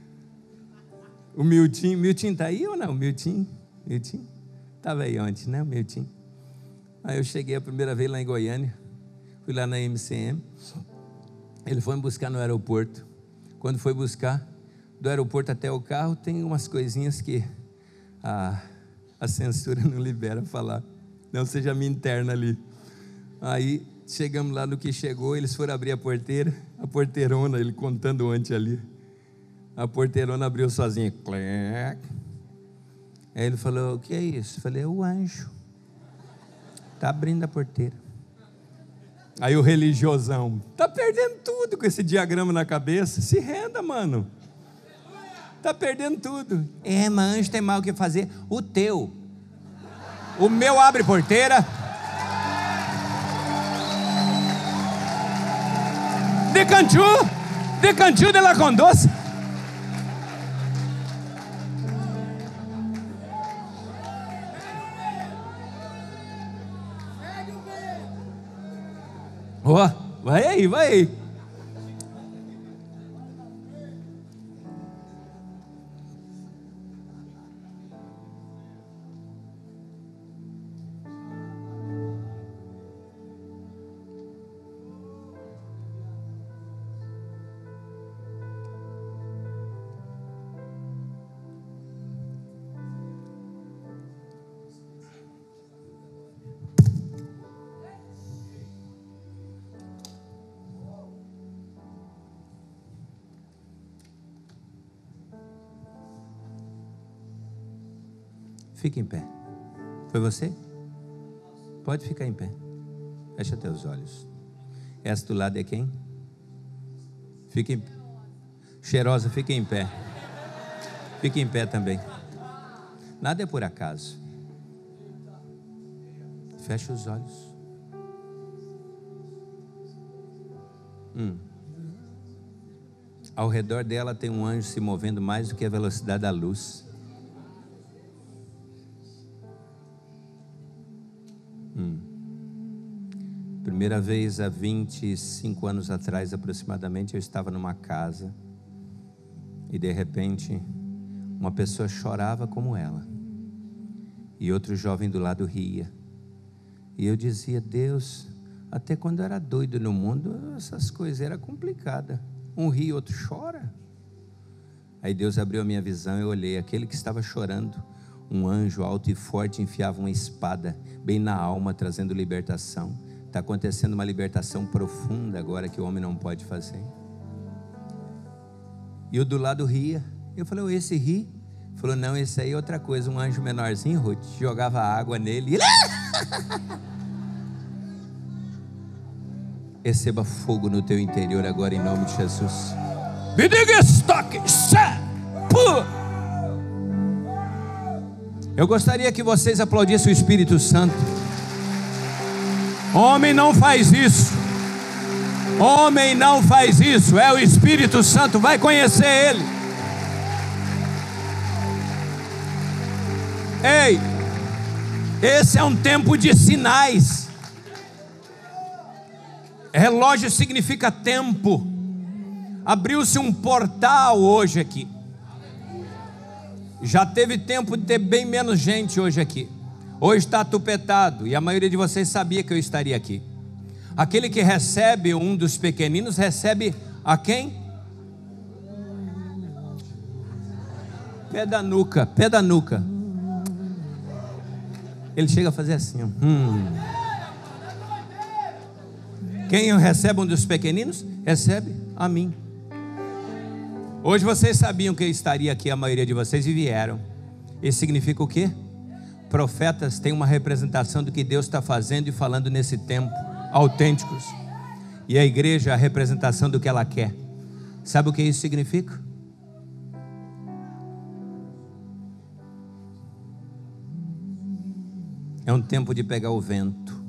O Milton, Milton está aí ou não? Milton, Milton estava aí ontem, né? O Milton. Aí eu cheguei a primeira vez lá em Goiânia, fui lá na M C M. Ele foi me buscar no aeroporto. Quando foi buscar, do aeroporto até o carro, tem umas coisinhas que a, a censura não libera falar. Não seja minha interna ali. Aí chegamos lá no que chegou, eles foram abrir a porteira, a porteirona, ele contando ontem ali. A porteirona abriu sozinha. Aí ele falou: o que é isso? Eu falei: é o anjo. Está abrindo a porteira. Aí o religiosão: está perdendo tudo com esse diagrama na cabeça. Se renda, mano. Está perdendo tudo. É, mas anjo tem mal o que fazer. O teu. O meu abre porteira. De Cantu, de Cantu de la Condosa. Ó, oh, vai aí, vai aí. Fique em pé. Foi você? Pode ficar em pé. Fecha teus olhos. Essa do lado é quem? Fique em... Cheirosa, fica em pé. Fica em pé também. Nada é por acaso. Fecha os olhos. Hum. Ao redor dela tem um anjo se movendo mais do que a velocidade da luz. Hum. Primeira vez há vinte e cinco anos atrás aproximadamente, eu estava numa casa e de repente uma pessoa chorava como ela e outro jovem do lado ria. E eu dizia: Deus, até quando eu era doido no mundo, essas coisas eram complicadas. Um ri, outro chora. Aí Deus abriu a minha visão e eu olhei. Aquele que estava chorando, um anjo alto e forte enfiava uma espada bem na alma, trazendo libertação. Está acontecendo uma libertação profunda agora que o homem não pode fazer. E o do lado ria. Eu falei: oh, esse ri? Falou: não, esse aí é outra coisa. Um anjo menorzinho, Ruth, jogava água nele e... Receba fogo no teu interior agora em nome de Jesus. Me diga estoque. Eu gostaria que vocês aplaudissem o Espírito Santo. Homem não faz isso. Homem não faz isso. É o Espírito Santo. Vai conhecer Ele. Ei, esse é um tempo de sinais. Relógio significa tempo. Abriu-se um portal hoje aqui. Já teve tempo de ter bem menos gente hoje aqui. Hoje está tupetado e a maioria de vocês sabia que eu estaria aqui. Aquele que recebe um dos pequeninos recebe a quem? Pé da nuca, pé da nuca. Ele chega a fazer assim, ó. Hum. Quem recebe um dos pequeninos, recebe a mim. Hoje vocês sabiam que eu estaria aqui, a maioria de vocês, e vieram. Isso significa o quê? Profetas têm uma representação do que Deus está fazendo e falando nesse tempo, autênticos. E a igreja é a representação do que ela quer. Sabe o que isso significa? É um tempo de pegar o vento.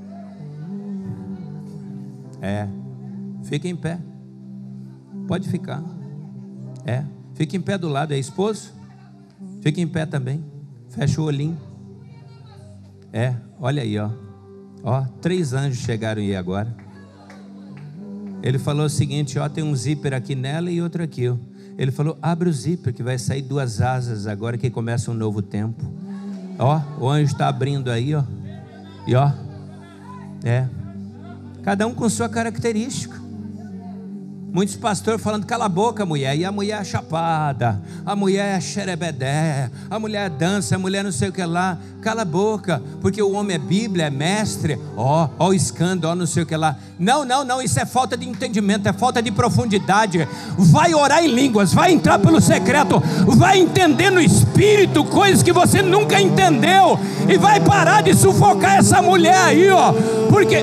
É, fica em pé. Pode ficar. É, fica em pé do lado, é esposo? Fica em pé também. Fecha o olhinho. É, olha aí, ó. Ó, três anjos chegaram aí agora. Ele falou o seguinte, ó, tem um zíper aqui nela e outro aqui, ó. Ele falou: abre o zíper que vai sair duas asas agora que começa um novo tempo. Ó, o anjo está abrindo aí, ó. E ó, é. Cada um com sua característica. Muitos pastores falando: cala a boca, mulher. E a mulher é chapada, a mulher é xerebedé, a mulher dança, a mulher não sei o que lá. Cala a boca, porque o homem é Bíblia, é mestre. Ó, ó o escândalo, ó não sei o que lá. Não, não, não, isso é falta de entendimento, é falta de profundidade. Vai orar em línguas, vai entrar pelo secreto, vai entender no Espírito coisas que você nunca entendeu. E vai parar de sufocar essa mulher aí, ó. Porque...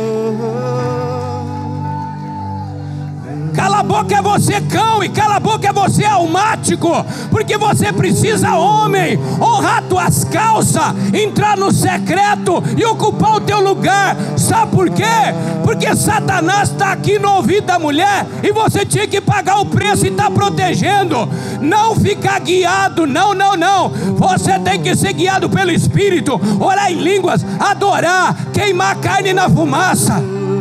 cala a boca é você, cão, e cala a boca é você, almático, porque você precisa, homem, honrar tuas calças, entrar no secreto e ocupar o teu lugar. Sabe por quê? Porque Satanás está aqui no ouvido da mulher e você tinha que pagar o preço e está protegendo. Não ficar guiado, não, não, não. Você tem que ser guiado pelo Espírito, orar em línguas, adorar, queimar carne na fumaça.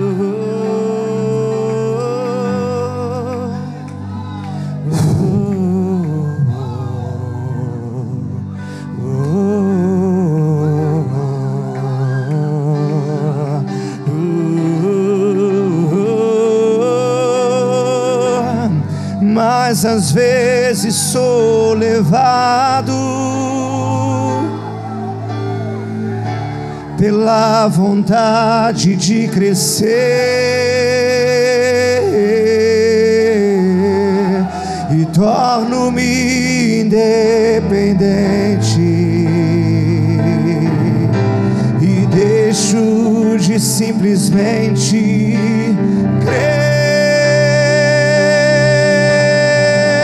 Mas às vezes sou levado pela vontade de crescer e torno-me independente e deixo de simplesmente crer.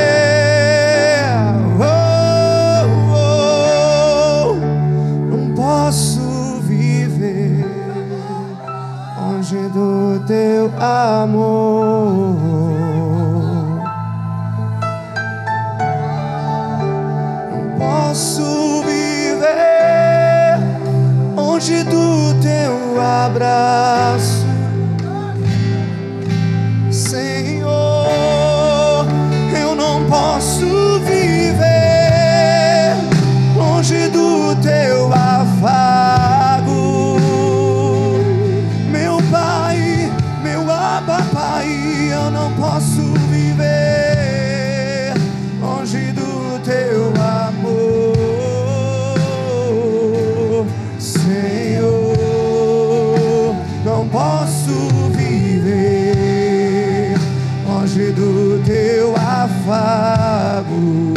do teu afago,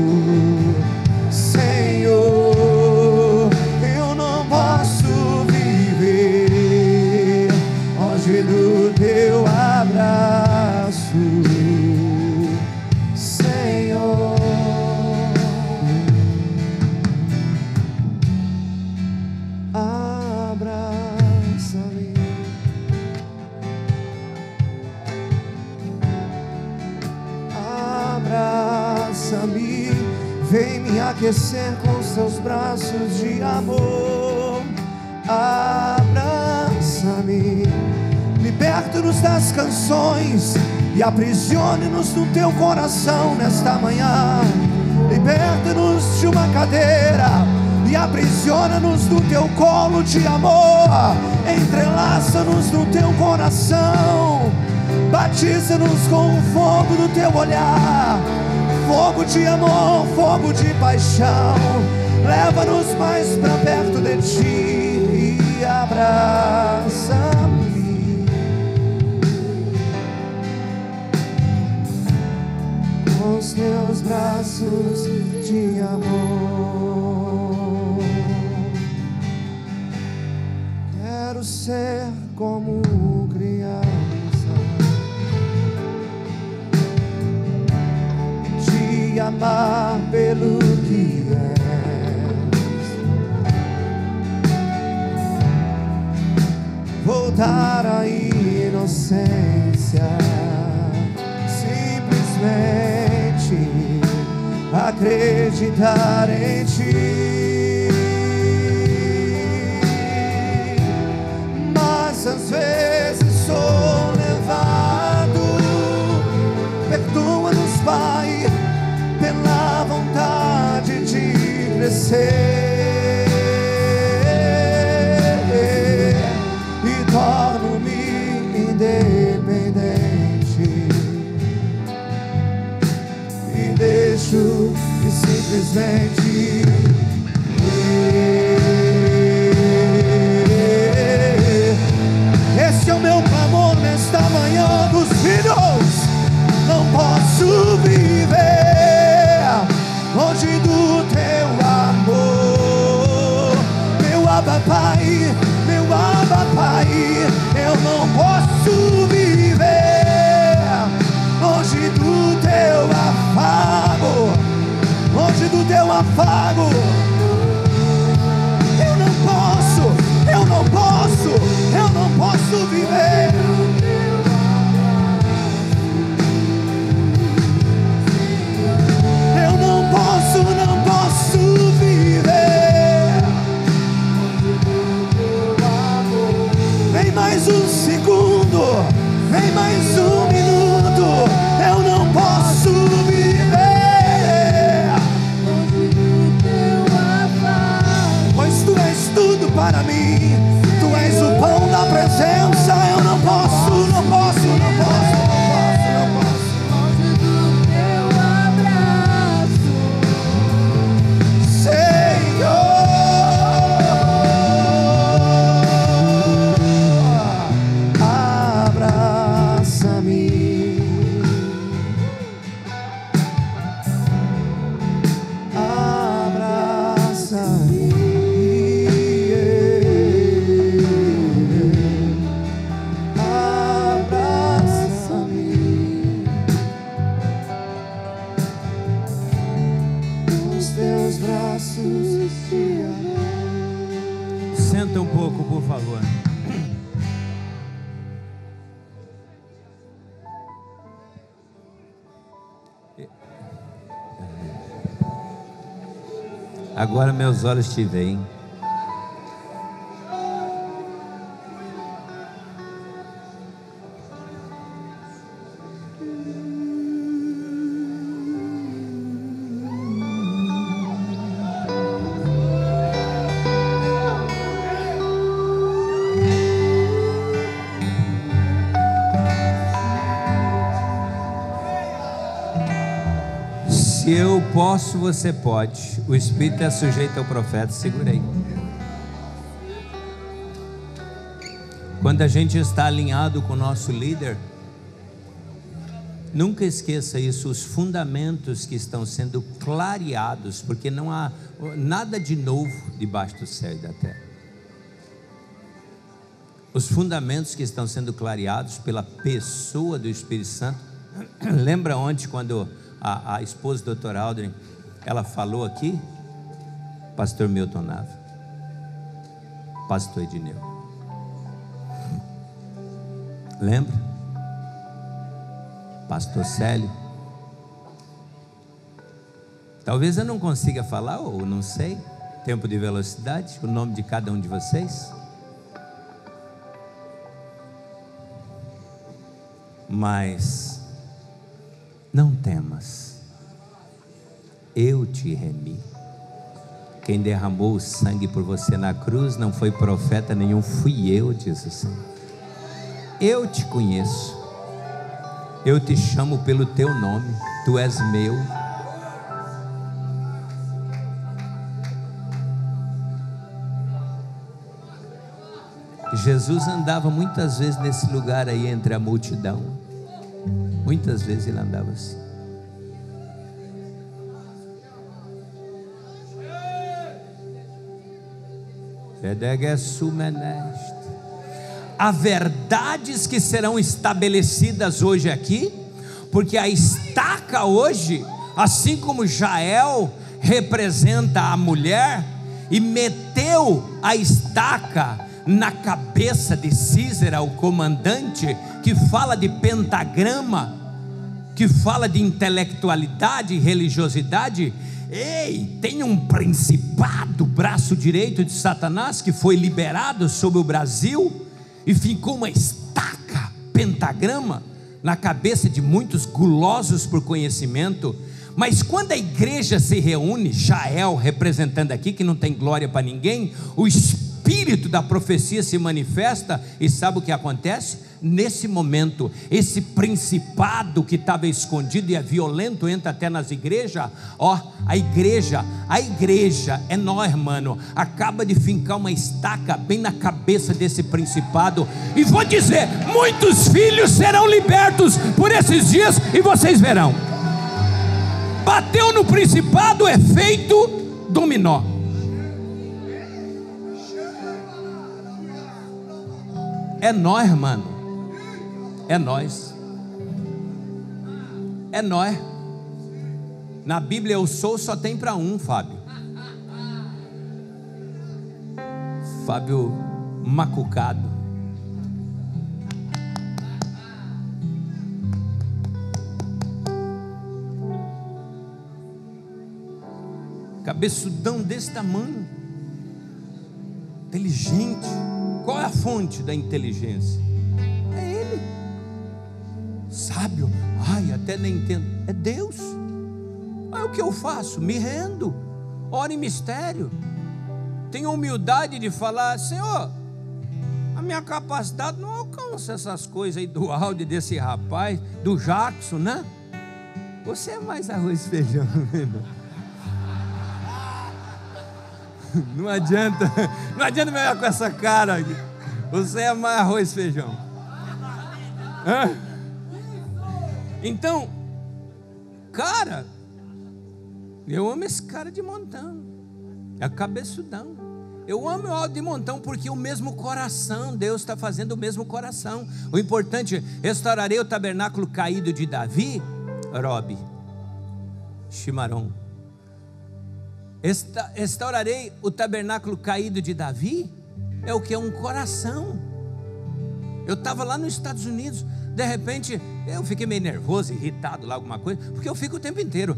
Senhor. Eu não posso viver longe do teu abraço, Senhor. Abraça-me, abraça-me, vem me aquecer com os teus braços de amor. Abraça-me, liberta-nos das canções e aprisione-nos no teu coração nesta manhã. Liberta-nos de uma cadeira e aprisiona-nos no teu colo de amor. Entrelaça-nos no teu coração, batiza-nos com o fogo do teu olhar, fogo de amor, fogo de paixão. Leva-nos mais para perto de ti e abraça-me com os teus braços de amor. Quero ser como criança e te amar pelo que és, voltar à inocência, simplesmente acreditar em ti. Mas às vezes sou levado, perdoa-nos, Pai, pela vontade de crescer, e torno-me independente e deixo que simplesmente esse é o meu clamor nesta manhã dos filhos. Não posso viver longe do teu amor, meu Abba Pai, meu Abba Pai. Eu não posso viver longe do teu afago, longe do teu afago. Eu não posso, eu não posso, eu não posso viver. Eu não posso, não posso viver. Vem mais um segundo, vem mais um minuto. Eu não posso viver, pois tu és tudo para mim. Tu és o pão da presença. Eu não posso, não posso, não posso, não posso, não posso. Longe do teu abraço, Senhor, abraça-me, abraça-me, abraça-me com os teus braços de amor. Senta um pouco, por favor. Agora meus olhos te veem. Se eu posso, você pode. O Espírito é sujeito ao profeta. Segurei. Quando a gente está alinhado com o nosso líder, Nunca esqueça isso, os fundamentos que estão sendo clareados, porque não há nada de novo debaixo do céu e da terra. Os fundamentos que estão sendo clareados pela pessoa do Espírito Santo. Lembra ontem quando a, a esposa do doutor Aldrin, ela falou aqui? Pastor Milton Nava, Pastor Edneu, lembra? Pastor Célio. Talvez eu não consiga falar, ou não sei, tempo de velocidade, o nome de cada um de vocês, mas não temas, eu te remi. Quem derramou o sangue por você na cruz não foi profeta nenhum, fui eu, diz o Senhor. Eu te conheço, eu te chamo pelo teu nome, tu és meu. Jesus andava muitas vezes nesse lugar aí entre a multidão, muitas vezes ele andava assim. Há verdades que serão estabelecidas hoje aqui, porque a estaca hoje, assim como Jael representa a mulher e meteu a estaca na cabeça de Císera, o comandante, que fala de pentagrama, que fala de intelectualidade e religiosidade. Ei, tem um principado, braço direito de Satanás, que foi liberado sobre o Brasil, e ficou uma estaca, pentagrama, na cabeça de muitos gulosos por conhecimento. Mas quando a igreja se reúne, Jael representando aqui, que não tem glória para ninguém, o espírito da profecia se manifesta, e sabe o que acontece? Nesse momento, esse principado que estava escondido e é violento, entra até nas igrejas. Ó, a igreja, a igreja é nós, mano, acaba de fincar uma estaca bem na cabeça desse principado, e vou dizer, muitos filhos serão libertos por esses dias, e vocês verão. Bateu no principado, efeito dominó. É nós, mano. É nós. É nós. Na Bíblia eu sou só tem para um, Fábio. Fábio macucado. Cabeçudão desse tamanho. Inteligente. Qual é a fonte da inteligência? É Ele. Sábio, ai, até nem entendo. É Deus. Aí o que eu faço? Me rendo. Oro em mistério. Tenho humildade de falar: Senhor, a minha capacidade não alcança essas coisas aí do áudio desse rapaz, do Jackson, né? Você é mais arroz e feijão, irmão. Não adianta, não adianta me olhar com essa cara aqui. Você é mais arroz e feijão. Hã? Então, cara, eu amo esse cara de montão. É cabeçudão. Eu amo o áudio de montão porque o mesmo coração, Deus está fazendo o mesmo coração. O importante, restaurarei o tabernáculo caído de Davi, Rob, Chimarrão. Esta, restaurarei o tabernáculo caído de Davi. É o que? É um coração. Eu estava lá nos Estados Unidos, de repente eu fiquei meio nervoso, irritado lá, alguma coisa, porque eu fico o tempo inteiro.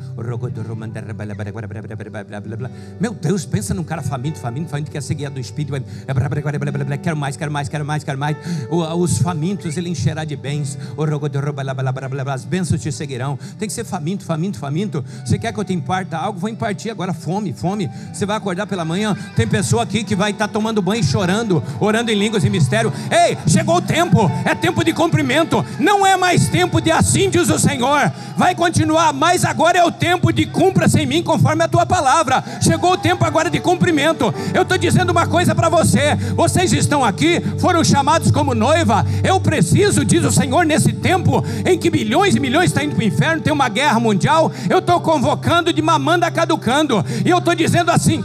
Meu Deus, pensa num cara faminto, faminto, faminto, que quer ser guiado do Espírito. Quero mais, quero mais, quero mais, quero mais. Os famintos ele encherá de bens. As bênçãos te seguirão. Tem que ser faminto, faminto, faminto. Você quer que eu te imparta algo? Vou impartir agora. Fome, fome. Você vai acordar pela manhã, tem pessoa aqui que vai estar tomando banho e chorando, orando em línguas e mistério. Ei, chegou o tempo, é tempo de cumprimento. tempo, não é mais tempo de assim diz o Senhor, vai continuar, mas agora é o tempo de cumpra-se em mim conforme a tua palavra. Chegou o tempo agora de cumprimento. Eu estou dizendo uma coisa para você, vocês estão aqui, foram chamados como noiva. Eu preciso, diz o Senhor, nesse tempo em que milhões e milhões estão indo para o inferno, tem uma guerra mundial, eu estou convocando de mamanda caducando, e eu estou dizendo assim: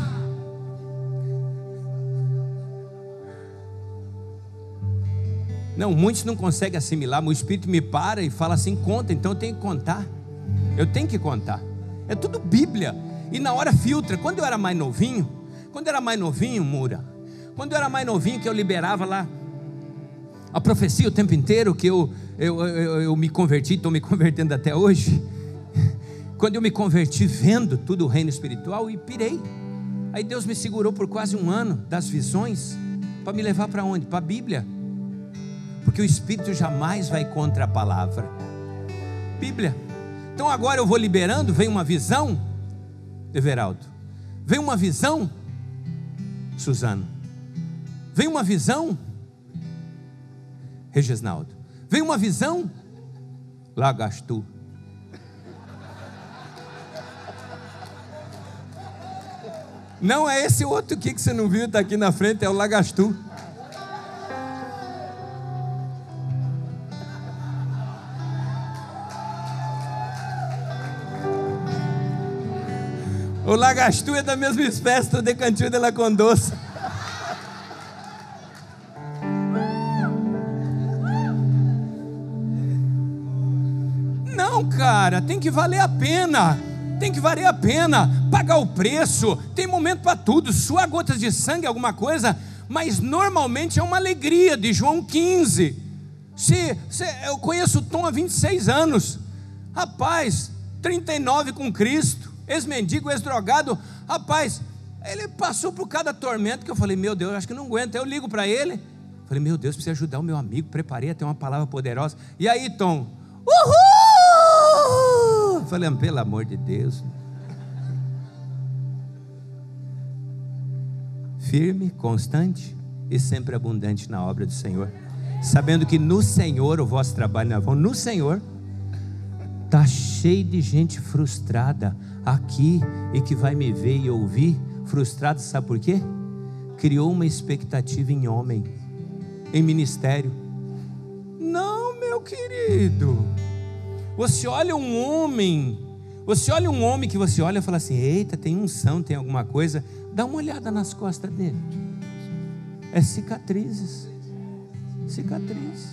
não, muitos não conseguem assimilar, mas o Espírito me para e fala assim, conta, então eu tenho que contar, eu tenho que contar, é tudo Bíblia, e na hora filtra. Quando eu era mais novinho, quando eu era mais novinho, Mura, quando eu era mais novinho, que eu liberava lá a profecia o tempo inteiro, que eu, eu, eu, eu me converti, estou me convertendo até hoje, quando eu me converti vendo tudo o reino espiritual, e pirei, aí Deus me segurou por quase um ano das visões, para me levar para onde? Para a Bíblia, porque o Espírito jamais vai contra a palavra, Bíblia. Então agora eu vou liberando, vem uma visão, Everaldo, vem uma visão, Suzano, vem uma visão, Regisnaldo, vem uma visão, Lagastu, não é esse outro aqui que você não viu, está aqui na frente, é o Lagastu. O Lagastu é da mesma espécie do Decantil de la Condosa. Não, cara, tem que valer a pena. Tem que valer a pena. Pagar o preço. Tem momento para tudo. Suar gotas de sangue, alguma coisa. Mas normalmente é uma alegria, de João quinze. Se, se, eu conheço o Tom há vinte e seis anos. Rapaz, trinta e nove com Cristo. Ex-mendigo, ex-drogado, rapaz, ele passou por cada tormento que eu falei, meu Deus, acho que não aguento. Eu ligo para ele, falei, meu Deus, preciso ajudar o meu amigo, preparei até uma palavra poderosa. E aí, Tom, uhul! Falei, pelo amor de Deus. Firme, constante e sempre abundante na obra do Senhor, sabendo que no Senhor o vosso trabalho não é vão. No Senhor está cheio de gente frustrada aqui e que vai me ver e ouvir, frustrado, sabe por quê? Criou uma expectativa em homem, em ministério. Não, meu querido, você olha um homem, você olha um homem que você olha e fala assim, eita, tem unção, tem alguma coisa, dá uma olhada nas costas dele, é cicatrizes, cicatrizes.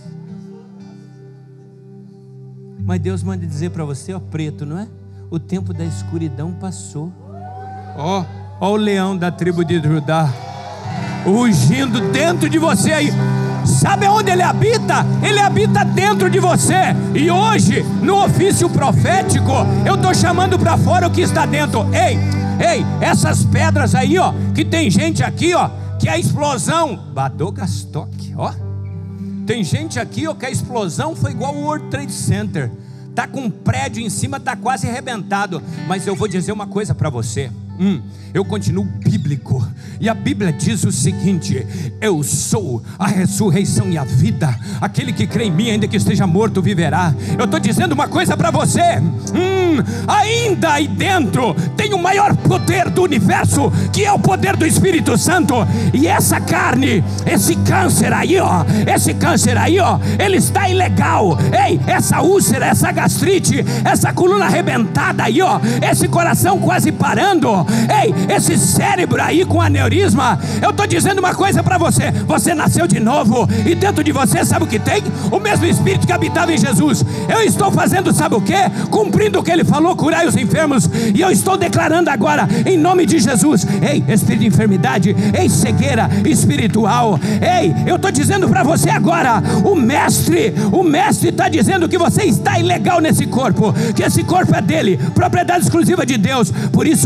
Mas Deus manda dizer para você, ó, preto, não é? O tempo da escuridão passou. Ó, ó o leão da tribo de Judá, rugindo dentro de você aí. Sabe onde ele habita? Ele habita dentro de você. E hoje, no ofício profético, eu estou chamando para fora o que está dentro. Ei, ei, essas pedras aí, ó, que tem gente aqui, ó, que a explosão, Badogastok, ó. Tem gente aqui, ó, que a explosão foi igual ao World Trade Center. Está com um prédio em cima, está quase arrebentado. Mas eu vou dizer uma coisa para você. Hum, eu continuo bíblico. E a Bíblia diz o seguinte: eu sou a ressurreição e a vida. Aquele que crê em mim, ainda que esteja morto, viverá. Eu estou dizendo uma coisa para você. Hum, ainda aí dentro tem o maior poder do universo, que é o poder do Espírito Santo. E essa carne, esse câncer aí, ó, esse câncer aí, ó, ele está ilegal. Ei, essa úlcera, essa gastrite, essa coluna arrebentada aí, ó, esse coração quase parando. Ei, esse cérebro aí com aneurisma, eu estou dizendo uma coisa para você: você nasceu de novo, e dentro de você, sabe o que tem? O mesmo Espírito que habitava em Jesus. Eu estou fazendo, sabe o que? Cumprindo o que ele falou, curai os enfermos. E eu estou declarando agora, em nome de Jesus: ei, espírito de enfermidade, ei, cegueira espiritual, ei, eu estou dizendo para você agora, o mestre, o mestre está dizendo que você está ilegal nesse corpo, que esse corpo é dele, propriedade exclusiva de Deus. Por isso, segue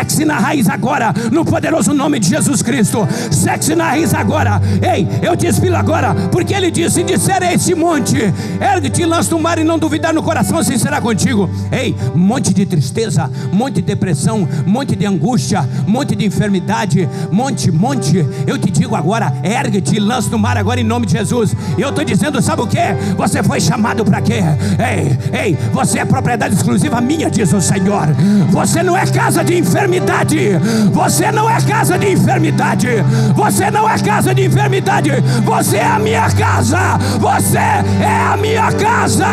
Segue-se na raiz agora, no poderoso nome de Jesus Cristo. Segue-se na raiz agora. Ei, eu te explico agora, porque ele disse: disser a esse monte, ergue-te e lança no mar, e não duvidar no coração, assim será contigo. Ei, monte de tristeza, monte de depressão, monte de angústia, monte de enfermidade, monte, monte, eu te digo agora, ergue-te e lança no mar agora em nome de Jesus. E eu estou dizendo, sabe o que? Você foi chamado para quê? Ei, ei, você é propriedade exclusiva minha, diz o Senhor. Você não é casa de enfermidade. Você não é casa de enfermidade. Você não é casa de enfermidade. Você é a minha casa. Você é a minha casa.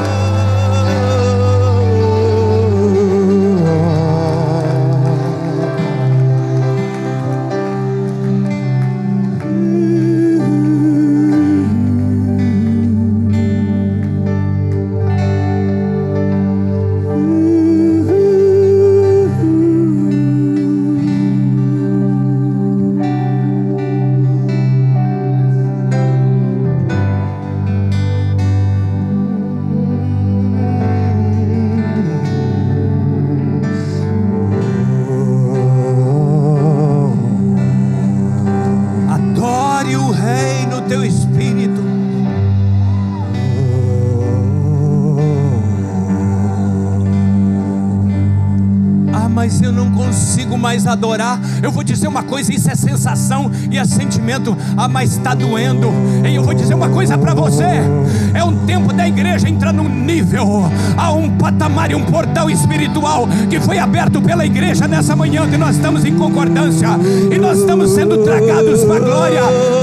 Mas eu não consigo mais adorar. Eu vou dizer uma coisa, isso é sensação e é sentimento. Ah, mas está doendo. E eu vou dizer uma coisa para você: é um tempo da igreja entrar num nível, há um patamar e um portal espiritual que foi aberto pela igreja nessa manhã, que nós estamos em concordância e nós estamos sendo tragados para a glória.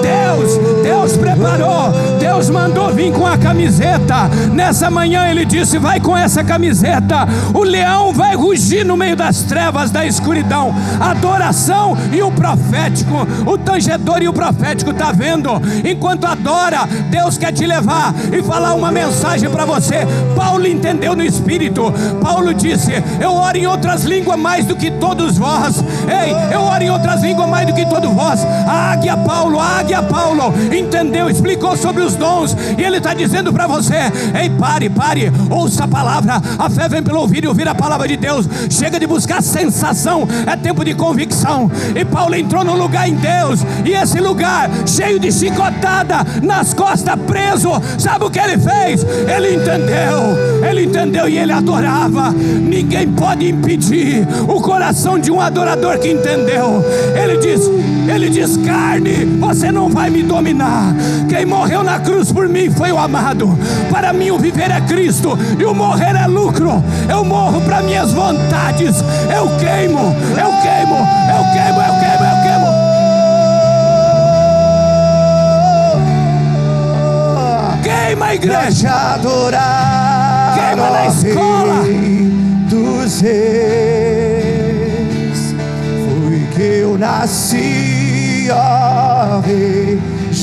Deus, Deus preparou, Deus mandou vir com a camiseta. Nessa manhã Ele disse: vai com essa camiseta, o leão vai rugir no meio das trevas da escuridão. Adoração e o profético, o tangedor e o profético, está vendo? Enquanto adora, Deus quer te levar e falar uma mensagem para você. Paulo entendeu no Espírito. Paulo disse: eu oro em outras línguas mais do que todos vós. Ei, eu oro em outras línguas mais do que todos vós. A águia Paulo, a águia Paulo entendeu, explicou sobre os dons, e ele está dizendo para você: ei, pare, pare, ouça a palavra. A fé vem pelo ouvir e ouvir a palavra de Deus. Chega de buscar sensação, é tempo de convicção. E Paulo entrou num lugar em Deus, e esse lugar cheio de chicotada nas costas, preso. Sabe o que ele fez? Ele entendeu, ele entendeu e ele adorava. Ninguém pode impedir o coração de um adorador que entendeu. Ele diz, ele diz: carne, você não vai me dominar. Quem morreu na cruz por mim foi o amado. Para mim o viver é Cristo e o morrer é lucro. Eu morro para minhas vontades. Eu queimo, eu queimo, eu queimo, eu queimo, eu queimo. Queima a igreja, adorar, queima na escola dos reis. Foi que eu nasci, ó Rei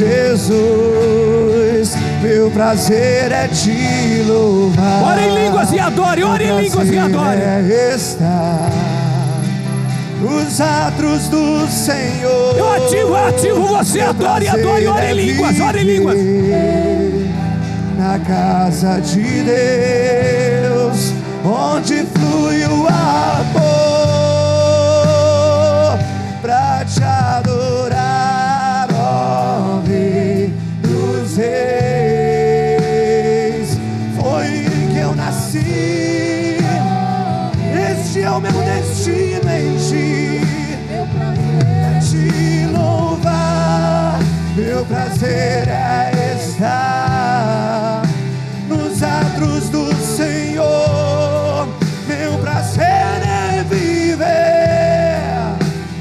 Jesus. Meu prazer é te louvar. Ore em línguas e adore, ore em línguas e adore. É estar nos atos do Senhor. Eu ativo, eu ativo você. Adore, adore, ore em línguas, ore em línguas. Na casa de Deus, onde flui o amor, pra te adorar, ó Rei dos Reis. Foi que eu nasci, este é o meu destino em ti. É te louvar, meu prazer é estar nos atos do Senhor. Meu prazer é viver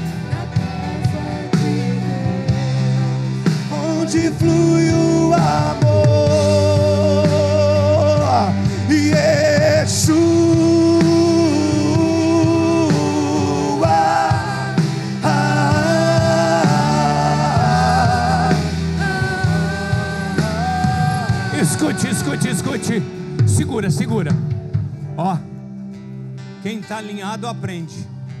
onde flui o amor. Yeshua, ah, escute, escute, escute. Segura, segura. Ó, quem está alinhado aprende.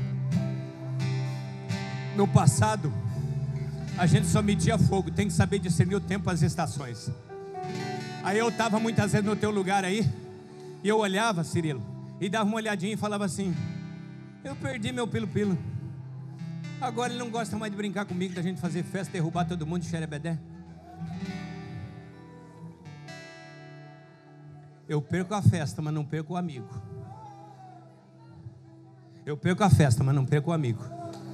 No passado, a gente só media fogo. Tem que saber discernir o tempo, as estações. Aí eu estava muitas vezes no teu lugar aí, e eu olhava, Cirilo, e dava uma olhadinha e falava assim: Eu perdi meu pilo-pilo. Agora ele não gosta mais de brincar comigo, da gente fazer festa, derrubar todo mundo de xerebedé. Eu perco a festa, mas não perco o amigo. Eu perco a festa, mas não perco o amigo.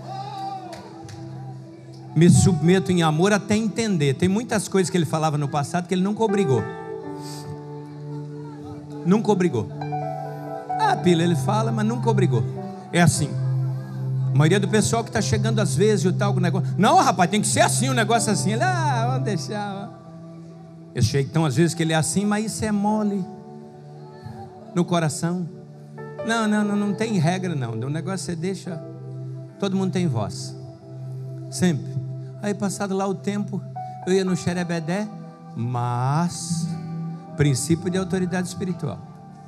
Me submeto em amor até entender. Tem muitas coisas que ele falava no passado que ele nunca obrigou. Nunca obrigou. Ah, Pila, ele fala, mas nunca obrigou. É assim. A maioria do pessoal que está chegando às vezes e tal, o negócio. Não, rapaz, tem que ser assim, o um negócio assim. Ele, ah, vamos deixar. Eu chego, então, às vezes que ele é assim, mas isso é mole no coração. Não, não, não, não tem regra, não. O negócio você deixa. Todo mundo tem voz. Sempre. Aí, passado lá o tempo, eu ia no xerebedé, mas princípio de autoridade espiritual.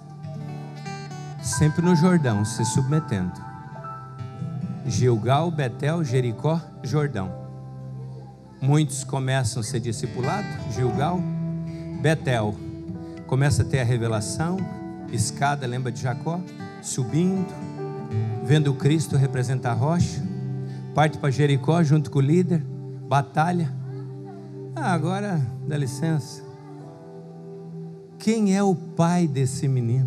Sempre no Jordão, se submetendo. Gilgal, Betel, Jericó, Jordão. Muitos começam a ser discipulados. Gilgal, Betel, começa a ter a revelação. Escada, lembra de Jacó? Subindo, vendo o Cristo representar a rocha. Parte para Jericó junto com o líder. Batalha. Ah, agora, dá licença. Quem é o pai desse menino?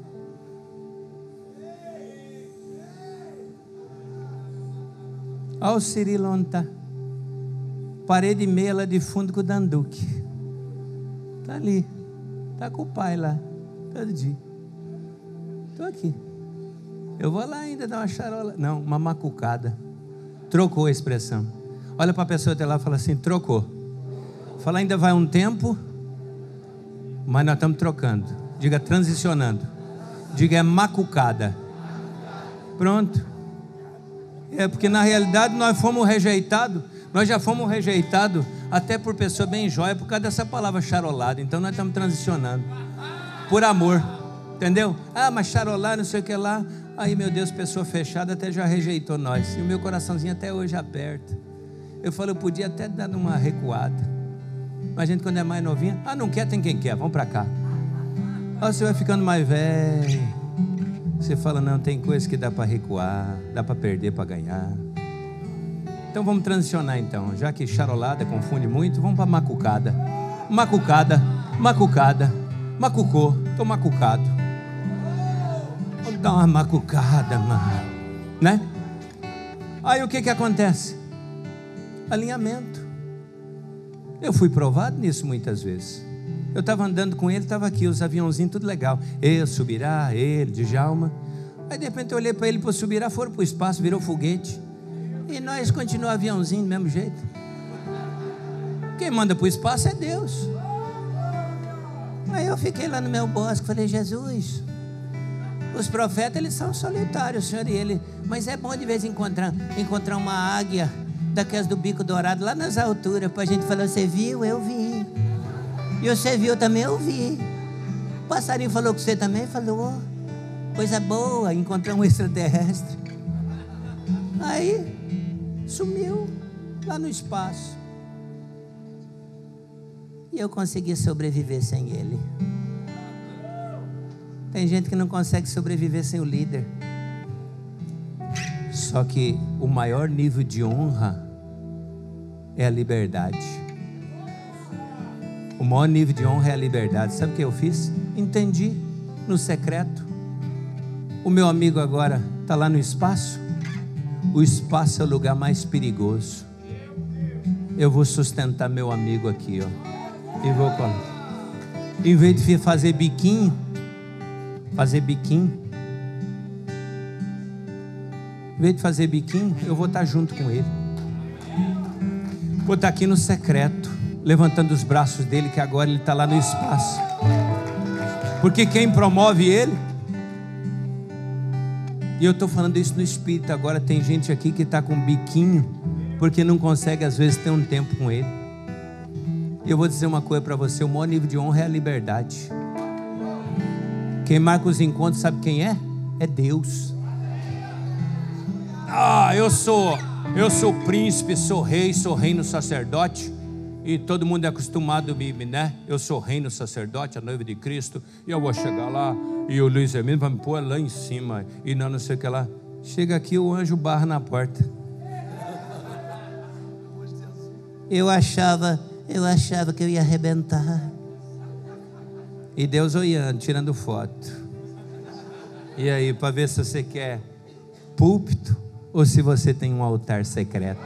Olha o Cirilo onde está. Parede e meia lá de fundo com o Danduque. Está ali. Está com o pai lá. Todo dia. Estou aqui. Eu vou lá ainda dar uma charola. Não, uma macucada. Trocou a expressão. Olha para a pessoa até lá e fala assim: trocou. Fala, ainda vai um tempo, mas nós estamos trocando. Diga transicionando. Diga é macucada. Pronto. É porque na realidade nós fomos rejeitados. Nós já fomos rejeitados até por pessoa bem jóia por causa dessa palavra charolada. Então nós estamos transicionando por amor, entendeu? Ah, mas charolar não sei o que lá. Aí, meu Deus, pessoa fechada até já rejeitou nós. E o meu coraçãozinho até hoje aperta. Eu falo, eu podia até dar uma recuada. Mas a gente quando é mais novinha, ah, não quer, tem quem quer, vamos pra cá. Ah, você vai ficando mais velho. Você fala, não, tem coisa que dá para recuar, dá para perder para ganhar. Então vamos transicionar então. Já que charolada confunde muito, vamos para macucada. Macucada, macucada, macucou, tô macucado. Vamos dar uma macucada, mano, né? Aí o que que acontece? Alinhamento. Eu fui provado nisso muitas vezes. Eu estava andando com ele, estava aqui, os aviãozinhos, tudo legal. Eu, Subirá, ele, Djalma. Aí de repente eu olhei para ele, para o Subirá, foram para o espaço, virou foguete. E nós continuamos aviãozinho do mesmo jeito. Quem manda para o espaço é Deus. Aí eu fiquei lá no meu bosque, falei, Jesus, os profetas eles são solitários, o Senhor e ele. Mas é bom de vez em encontrar, encontrar uma águia daquelas do bico dourado lá nas alturas, para a gente falar, você viu? Eu vi. E você viu também? Eu vi. O passarinho falou com você também? Falou. Coisa boa, encontrar um extraterrestre. Aí, sumiu lá no espaço. E eu consegui sobreviver sem ele. Tem gente que não consegue sobreviver sem o líder. Só que o maior nível de honra é a liberdade. O maior nível de honra é a liberdade. Sabe o que eu fiz? Entendi no secreto. O meu amigo agora está lá no espaço. O espaço é o lugar mais perigoso. Eu vou sustentar meu amigo aqui, ó. E vou colocar. Em vez de fazer biquinho, fazer biquinho. Em vez de fazer biquinho, eu vou estar junto com ele. Vou estar aqui no secreto, levantando os braços dele, que agora ele está lá no espaço. Porque quem promove ele, e eu estou falando isso no espírito agora, tem gente aqui que está com biquinho, porque não consegue às vezes ter um tempo com ele. E eu vou dizer uma coisa para você, o maior nível de honra é a liberdade. Quem marca os encontros, sabe quem é? É Deus. Ah, eu sou, eu sou príncipe, sou rei, sou reino sacerdote. E todo mundo é acostumado, né? Eu sou reino sacerdote, a noiva de Cristo. E eu vou chegar lá, e o Luiz Hermínio vai me pôr lá em cima. E não, não sei o que lá. Chega aqui, o anjo barra na porta. Eu achava, eu achava que eu ia arrebentar. E Deus olhando, tirando foto. E aí, para ver se você quer púlpito ou se você tem um altar secreto.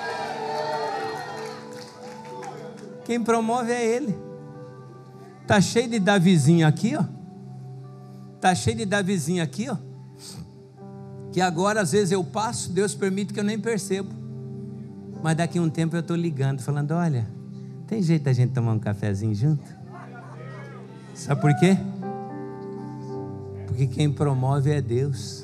Quem promove é Ele. Tá cheio de Davizinho aqui, ó. Tá cheio de Davizinho aqui, ó. Que agora às vezes eu passo, Deus permite que eu nem percebo. Mas daqui a um tempo eu estou ligando, falando: olha, tem jeito da gente tomar um cafezinho junto? Sabe por quê? Porque quem promove é Deus.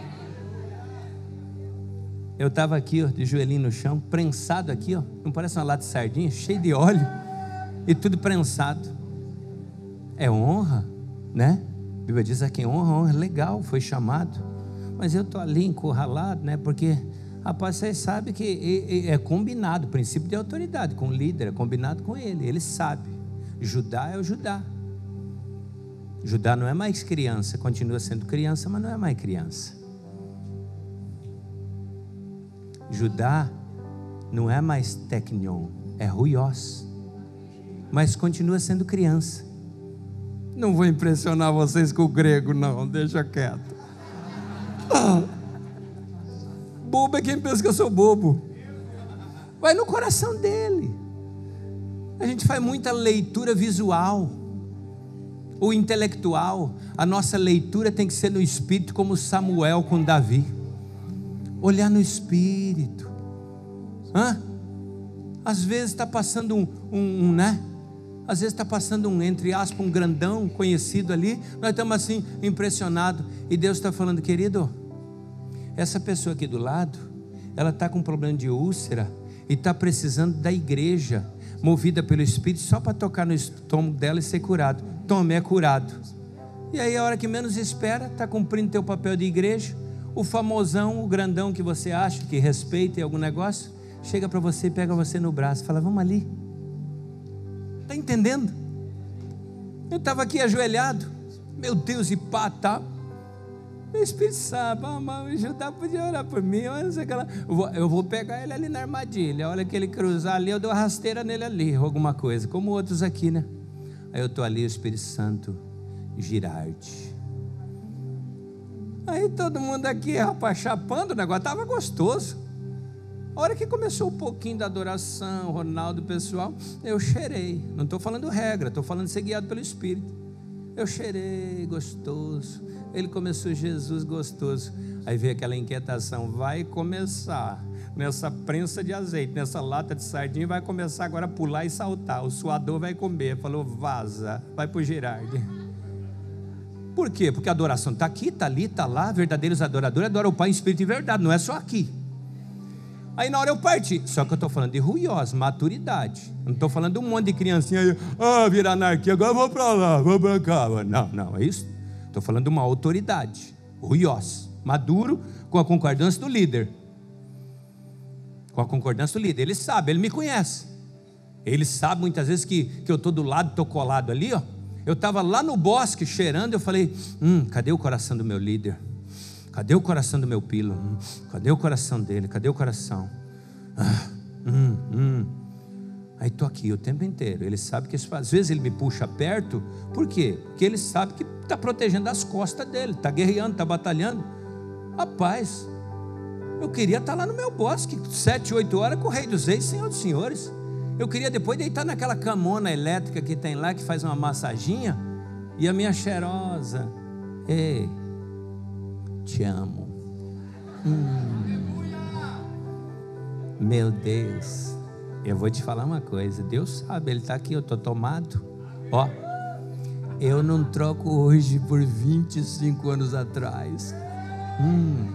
Eu estava aqui, ó, de joelhinho no chão, prensado aqui, ó. Não parece uma lata de sardinha, cheio de óleo e tudo prensado. É honra, né? A Bíblia diz: a quem honra, honra, legal, foi chamado. Mas eu estou ali encurralado, né? Porque, rapaz, vocês sabem que é combinado, o princípio de autoridade com o líder, é combinado com ele, ele sabe. Judá é o Judá. Judá não é mais criança, continua sendo criança, mas não é mais criança. Judá não é mais Tecnion, é Ruiós, mas continua sendo criança. Não vou impressionar vocês com o grego, não, deixa quieto. Ah, bobo é quem pensa que eu sou bobo. Vai no coração dele. A gente faz muita leitura visual ou intelectual. A nossa leitura tem que ser no espírito, como Samuel com Davi. Olhar no espírito. Hã? Às vezes está passando um, um, um, né? Às vezes está passando um, entre aspas, um grandão conhecido ali. Nós estamos assim, impressionados. E Deus está falando: querido, essa pessoa aqui do lado, ela está com um problema de úlcera e está precisando da igreja, movida pelo Espírito, só para tocar no estômago dela e ser curado. Tome, é curado. E aí, a hora que menos espera, está cumprindo teu papel de igreja. O famosão, o grandão que você acha que respeita em algum negócio, chega para você e pega você no braço e fala: vamos ali. Está entendendo? Eu estava aqui ajoelhado, meu Deus, e pá, tá. O Espírito sabe, ah, mas o Judá podia orar por mim, eu, não sei o que lá. Eu, vou, eu vou pegar ele ali na armadilha, a hora que ele cruzar ali, eu dou rasteira nele ali, alguma coisa, como outros aqui, né? Aí eu estou ali, o Espírito Santo, Girardi. Aí todo mundo aqui, rapaz, chapando, o negócio estava gostoso. A hora que começou um pouquinho da adoração, Ronaldo, pessoal, eu cheirei. Não estou falando regra, estou falando de ser guiado pelo Espírito. Eu cheirei, gostoso. Ele começou, Jesus, gostoso. Aí veio aquela inquietação: vai começar nessa prensa de azeite, nessa lata de sardinha, vai começar agora a pular e saltar. O suador vai comer. Falou: vaza, vai para o Girardi. Por quê? Porque a adoração está aqui, está ali, está lá. Verdadeiros adoradores adoram o Pai em espírito e verdade, não é só aqui. Aí na hora eu parti, só que eu estou falando de ruiós, maturidade. Eu não estou falando de um monte de criancinha aí, ah, vira anarquia, agora eu vou para lá, vou para cá. Não, não, é isso. Estou falando de uma autoridade, ruiós, maduro, com a concordância do líder. Com a concordância do líder, ele sabe, ele me conhece. Ele sabe muitas vezes que, que eu estou do lado, estou colado ali, ó. Eu estava lá no bosque cheirando, eu falei: hum, cadê o coração do meu líder? Cadê o coração do meu pilo? Hum, cadê o coração dele? Cadê o coração? Ah, hum, hum. Aí estou aqui o tempo inteiro. Ele sabe que às vezes ele me puxa perto. Por quê? Porque ele sabe que está protegendo as costas dele, está guerreando, está batalhando. Rapaz, eu queria estar lá no meu bosque, sete, oito horas com o Rei dos Reis, Senhor dos Senhores. Eu queria depois deitar naquela camona elétrica que tem lá, que faz uma massaginha, e a minha cheirosa: ei, te amo. Hum. Meu Deus, eu vou te falar uma coisa. Deus sabe, Ele está aqui, eu estou tomado. Ó, eu não troco hoje por vinte e cinco anos atrás. Hum.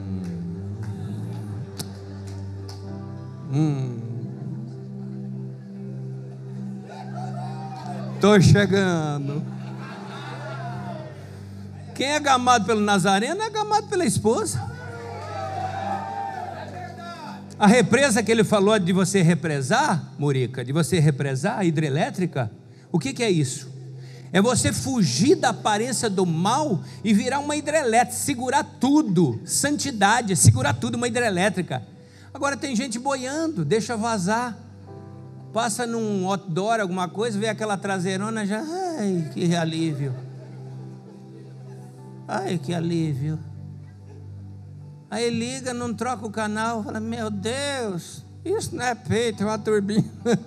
Hum. Estou chegando. Quem é gamado pelo Nazareno é gamado pela esposa. A represa que ele falou de você represar, Murica, de você represar a hidrelétrica, o que, que é isso? É você fugir da aparência do mal e virar uma hidrelétrica, segurar tudo, santidade, segurar tudo, uma hidrelétrica. Agora tem gente boiando, deixa vazar, passa num outdoor, alguma coisa, vê aquela traseirona, já, ai, que alívio, ai, que alívio. Aí liga, não troca o canal, fala, meu Deus, isso não é peito, é uma turbina.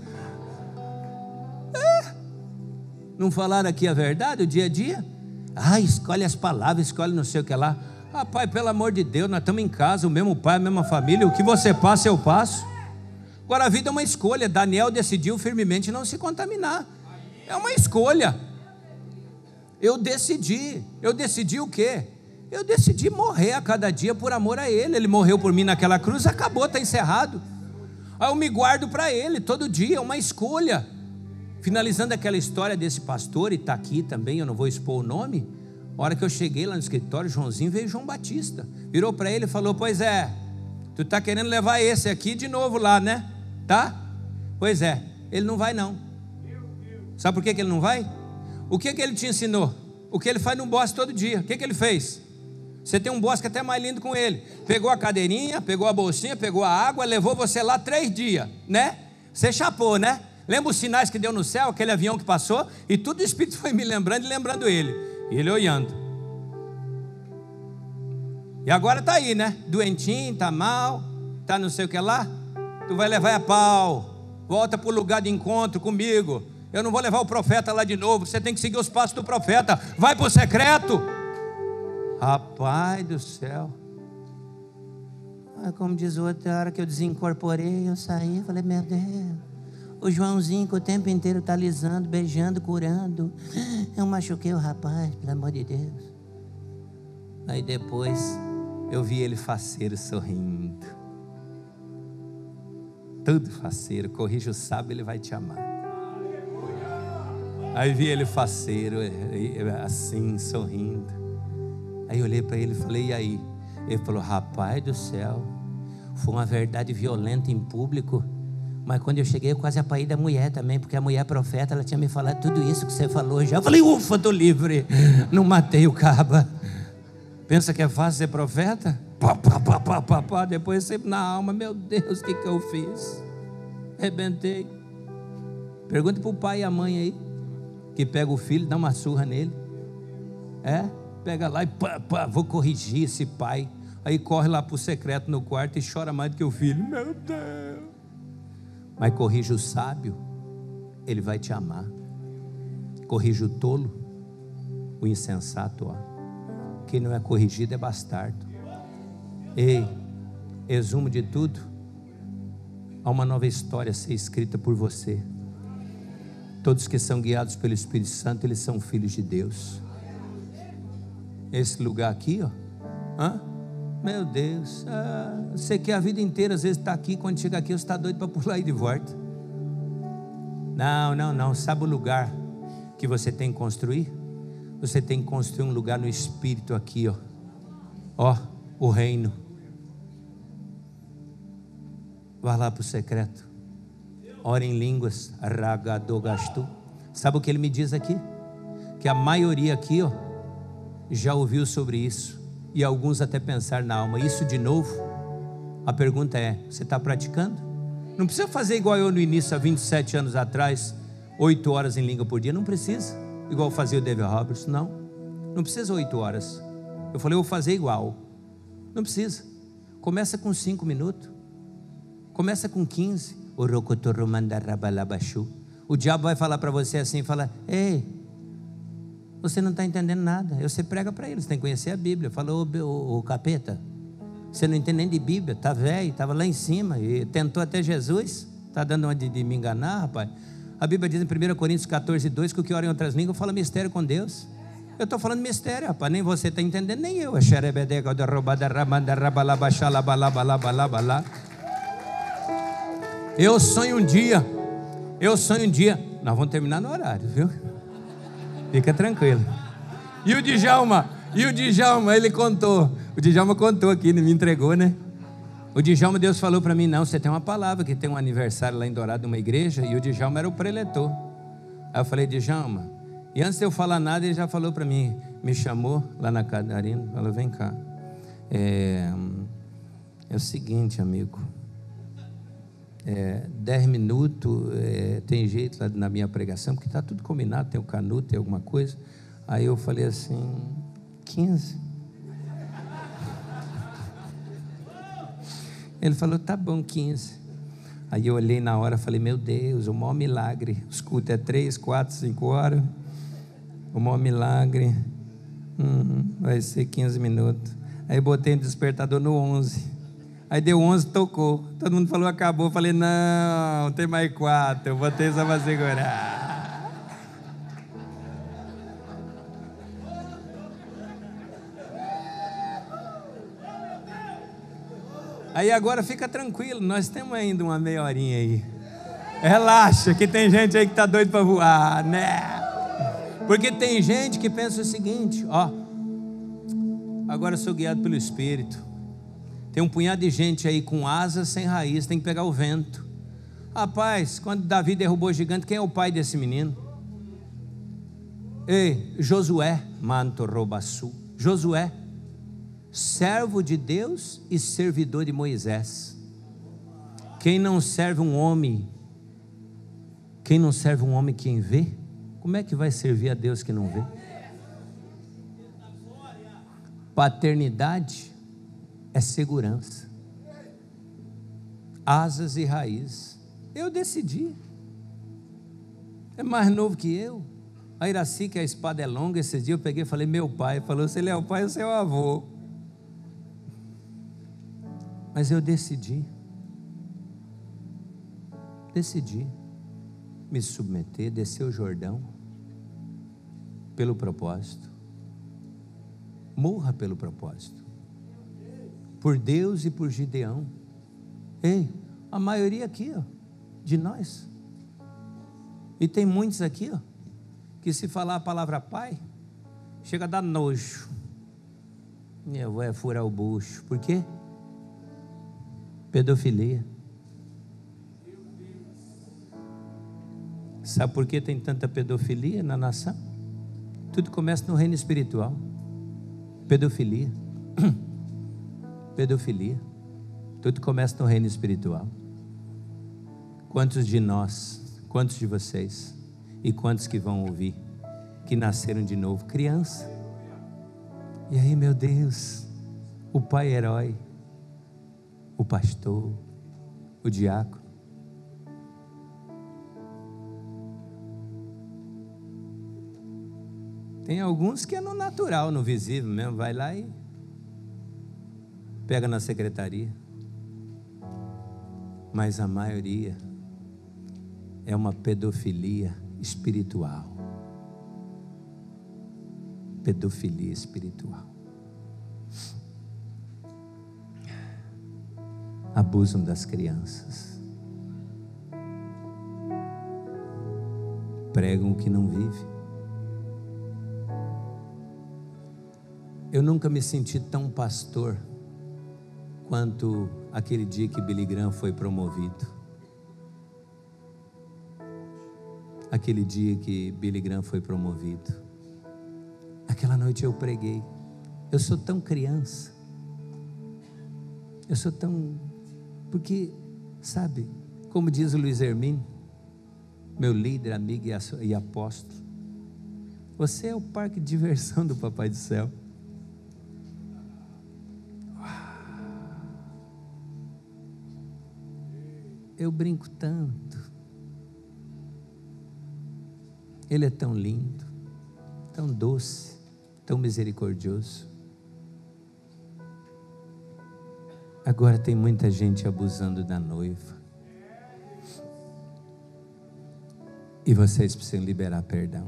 É. Não falaram aqui a verdade, o dia a dia? Ah, escolhe as palavras, escolhe não sei o que lá. Ah, pai, pelo amor de Deus, nós estamos em casa, o mesmo pai, a mesma família, o que você passa, eu passo. Agora a vida é uma escolha. Daniel decidiu firmemente não se contaminar. É uma escolha. Eu decidi. Eu decidi o quê? Eu decidi morrer a cada dia por amor a Ele. Ele morreu por mim naquela cruz, acabou, está encerrado. Aí eu me guardo para Ele todo dia, é uma escolha. Finalizando aquela história desse pastor, e está aqui também, eu não vou expor o nome. A hora que eu cheguei lá no escritório, Joãozinho, veio João Batista, virou para ele e falou, pois é, tu está querendo levar esse aqui de novo lá, né? Tá? Pois é, ele não vai não. Sabe por que, que ele não vai? O que, que ele te ensinou? O que ele faz no bosque todo dia. O que, que ele fez? Você tem um bosque até mais lindo com ele. Pegou a cadeirinha, pegou a bolsinha, pegou a água, levou você lá três dias, né? Você chapou, né? Lembra os sinais que deu no céu, aquele avião que passou? E tudo o Espírito foi me lembrando e lembrando ele. E ele olhando. E agora está aí, né? Doentinho, está mal, está não sei o que lá. Tu vai levar a pau. Volta para o lugar de encontro comigo. Eu não vou levar o profeta lá de novo. Você tem que seguir os passos do profeta. Vai para o secreto. Rapaz do céu. Ah, como diz o outro, a hora que eu desincorporei, eu saí, falei, meu Deus. O Joãozinho que o tempo inteiro está alisando, beijando, curando. Eu machuquei o rapaz, pelo amor de Deus. Aí depois eu vi ele faceiro sorrindo. Tudo faceiro, corrija o sábio, ele vai te amar. Aí vi ele faceiro, assim, sorrindo. Aí eu olhei para ele e falei, e aí? Ele falou, rapaz do céu, foi uma verdade violenta em público. Mas quando eu cheguei eu quase apaí da mulher também, porque a mulher profeta, ela tinha me falado tudo isso que você falou já. Eu falei, ufa, estou livre, não matei o caba. Pensa que é fácil ser profeta? Pá, pá, pá, pá, pá, pá. Depois sempre na alma, meu Deus, o que, que eu fiz? Arrebentei. Pergunta para o pai e a mãe aí, que pega o filho, dá uma surra nele. É, pega lá e pá, pá, vou corrigir esse pai. Aí corre lá para o secreto no quarto e chora mais do que o filho. Meu Deus. Mas corrija o sábio, ele vai te amar. Corrija o tolo, o insensato, ó. Quem não é corrigido é bastardo. Ei, resumo de tudo, há uma nova história a ser escrita por você. Todos que são guiados pelo Espírito Santo, eles são filhos de Deus. Esse lugar aqui, ó, hã? Meu Deus, ah, você que a vida inteira às vezes está aqui, quando chega aqui você está doido para pular e de volta. Não, não, não, sabe o lugar que você tem que construir? Você tem que construir um lugar no Espírito aqui, ó, ó, o reino. Vá lá para o secreto, ora em línguas, ragadogastu. Sabe o que ele me diz aqui? Que a maioria aqui, ó, já ouviu sobre isso. E alguns até pensar na alma, isso de novo? A pergunta é, você está praticando? Não precisa fazer igual eu no início, há vinte e sete anos atrás, oito horas em língua por dia, não precisa. Igual fazia o David Roberts, não. Não precisa oito horas. Eu falei, eu vou fazer igual. Não precisa. Começa com cinco minutos. Começa com quinze. O diabo vai falar para você assim, fala, ei, você não está entendendo nada. Você prega para ele, você tem que conhecer a Bíblia. Falou, o, o capeta, você não entende nem de Bíblia, está velho, estava lá em cima e tentou até Jesus. Está dando uma de, de me enganar, rapaz. A Bíblia diz em primeira Coríntios catorze, dois, que o que ora em outras línguas fala mistério com Deus. Eu estou falando mistério, rapaz, nem você está entendendo, nem eu. Eu sonho um dia, eu sonho um dia, nós vamos terminar no horário, viu? Fica tranquilo. E o Djalma, e o Djalma, ele contou. O Djalma contou aqui, me entregou, né? O Djalma, Deus falou para mim, não, você tem uma palavra, que tem um aniversário lá em Dourado, numa igreja, e o Djalma era o preletor. Aí eu falei, Djalma, E antes de eu falar nada, ele já falou para mim, me chamou lá na Catarina, falou, vem cá. É, é o seguinte, amigo, é, dez minutos, é, tem jeito lá na minha pregação, porque está tudo combinado, tem o canudo, tem alguma coisa. Aí eu falei assim, quinze. Ele falou, tá bom, quinze. Aí eu olhei na hora e falei, meu Deus, o maior milagre, os cultos é três, quatro, cinco horas, o maior milagre, hum, vai ser quinze minutos. Aí botei o despertador no onze, aí deu onze, tocou, todo mundo falou, acabou, eu falei, não, tem mais quatro, eu botei só para segurar. Aí agora fica tranquilo, nós temos ainda uma meia horinha aí. Relaxa, que tem gente aí que está doido para voar, né? Porque tem gente que pensa o seguinte, ó, agora eu sou guiado pelo Espírito. Tem um punhado de gente aí com asas sem raiz, tem que pegar o vento. Rapaz, quando Davi derrubou o gigante, quem é o pai desse menino? Ei, Josué, manto robaçu, Josué, servo de Deus e servidor de Moisés. Quem não serve um homem, quem não serve um homem quem vê, como é que vai servir a Deus que não vê? Paternidade é segurança, asas e raiz. Eu decidi, é mais novo que eu. A Iraci, que a espada é longa, esses dias eu peguei e falei, meu pai, falou, se ele é o pai, eu sou o avô. Mas eu decidi, decidi me submeter, descer o Jordão, pelo propósito, morra pelo propósito, por Deus e por Gideão. Ei, a maioria aqui, ó, de nós, e tem muitos aqui, ó, que se falar a palavra pai, chega a dar nojo, eu vou furar o bucho, por quê? Pedofilia. Sabe por que tem tanta pedofilia na nação? Tudo começa no reino espiritual. Pedofilia. Pedofilia. Tudo começa no reino espiritual. Quantos de nós, quantos de vocês, e quantos que vão ouvir, que nasceram de novo, criança? E aí, meu Deus, o pai herói, o pastor, o diácono. Tem alguns que é no natural, no visível mesmo, vai lá e pega na secretaria. Mas a maioria é uma pedofilia espiritual. Pedofilia espiritual. Abusam das crianças, pregam o que não vive. Eu nunca me senti tão pastor quanto aquele dia que Billy Graham foi promovido. Aquele dia que Billy Graham foi promovido. Aquela noite eu preguei. Eu sou tão criança. Eu sou tão... Porque, sabe, como diz o Luiz Hermínio, meu líder, amigo e apóstolo, você é o parque de diversão do Papai do Céu. Eu brinco tanto. Ele é tão lindo, tão doce, tão misericordioso. Agora tem muita gente abusando da noiva. E vocês precisam liberar perdão.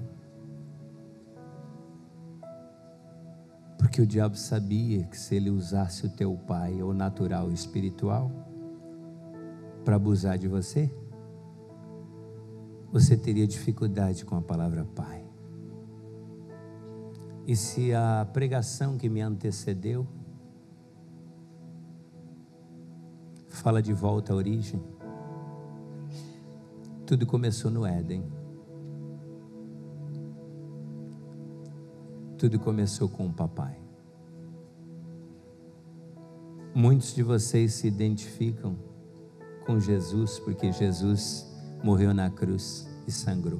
Porque o diabo sabia que se ele usasse o teu pai, ou natural ou espiritual, para abusar de você, você teria dificuldade com a palavra pai. E se a pregação que me antecedeu fala de volta à origem, tudo começou no Éden. Tudo começou com o papai. Muitos de vocês se identificam com Jesus porque Jesus morreu na cruz e sangrou.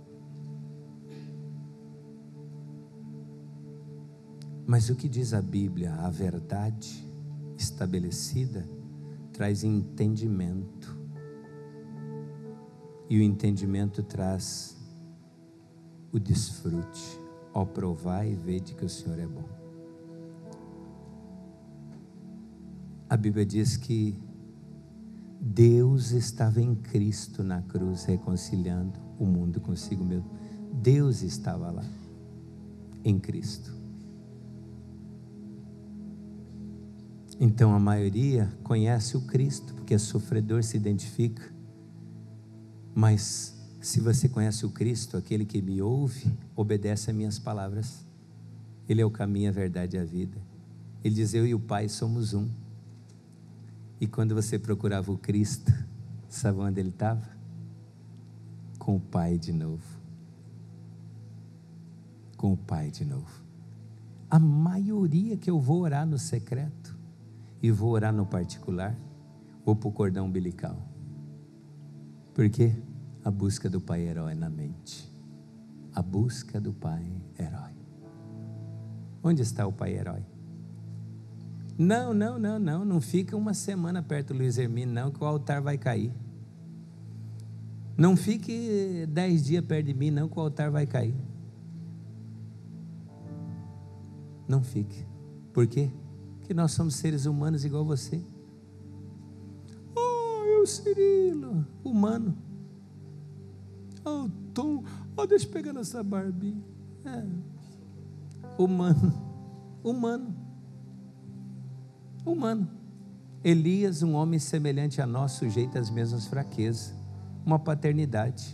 Mas o que diz a Bíblia? A verdade estabelecida traz entendimento. E o entendimento traz o desfrute. Ó, provai e vede que o Senhor é bom. A Bíblia diz que Deus estava em Cristo na cruz, reconciliando o mundo consigo mesmo. Deus estava lá, em Cristo. Então a maioria conhece o Cristo, porque é sofredor, se identifica. Mas se você conhece o Cristo, aquele que me ouve, obedece a minhas palavras. Ele é o caminho, a verdade e a vida. Ele diz: eu e o Pai somos um. E quando você procurava o Cristo, sabe onde ele estava? Com o Pai de novo. Com o Pai de novo. A maioria que eu vou orar no secreto e vou orar no particular, vou para o cordão umbilical. Por quê? A busca do Pai herói na mente. A busca do Pai herói. Onde está o Pai herói? Não, não, não, não, não fica uma semana perto do Luiz Hermínio, não, que o altar vai cair. Não fique dez dias perto de mim, não, que o altar vai cair. Não fique. Por quê? Porque nós somos seres humanos igual você. Oh, eu, Cirilo, humano. Oh, Tom, oh, deixa eu pegar nessa barbinha. É. Humano, humano. Humano. Elias, um homem semelhante a nós, sujeito às mesmas fraquezas, uma paternidade.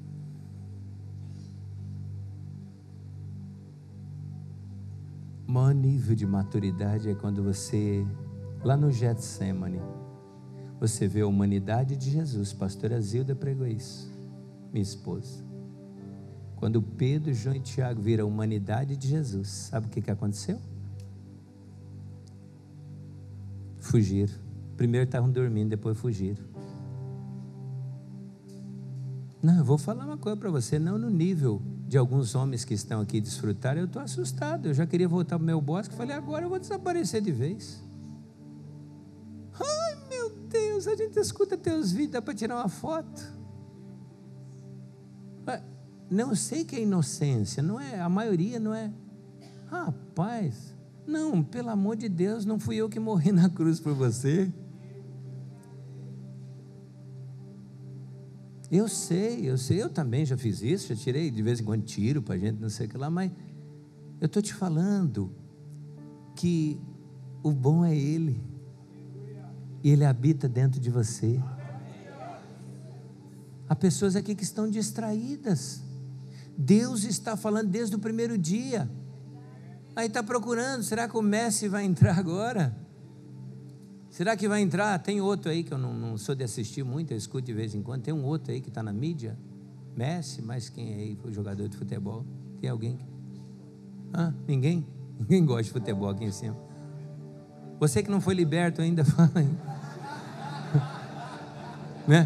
O maior nível de maturidade é quando você, lá no Getsemane, você vê a humanidade de Jesus. Pastora Zilda pregou isso, minha esposa. Quando Pedro, João e Tiago viram a humanidade de Jesus, sabe o que, que aconteceu? Fugiram. Primeiro estavam dormindo, depois fugiram. Não, eu vou falar uma coisa para você, não no nível de alguns homens que estão aqui desfrutar, eu estou assustado, eu já queria voltar para o meu bosque, falei, agora eu vou desaparecer de vez. Ai meu Deus, a gente escuta teus vídeos, dá para tirar uma foto. Não sei que é inocência, não é, a maioria não é. Rapaz, não, pelo amor de Deus, não fui eu que morri na cruz por você. Eu sei, eu sei, eu também já fiz isso, já tirei de vez em quando tiro para a gente, não sei o que lá, mas eu estou te falando que o bom é Ele, e Ele habita dentro de você. Há pessoas aqui que estão distraídas. Deus está falando desde o primeiro dia. Aí está procurando, será que o Messi vai entrar agora? Será que vai entrar? Tem outro aí que eu não, não sou de assistir muito, eu escuto de vez em quando. Tem um outro aí que está na mídia, Messi, mas quem é aí? O jogador de futebol? Tem alguém? Ah, ninguém? Ninguém gosta de futebol aqui em cima. Você que não foi liberto ainda, fala aí. Né?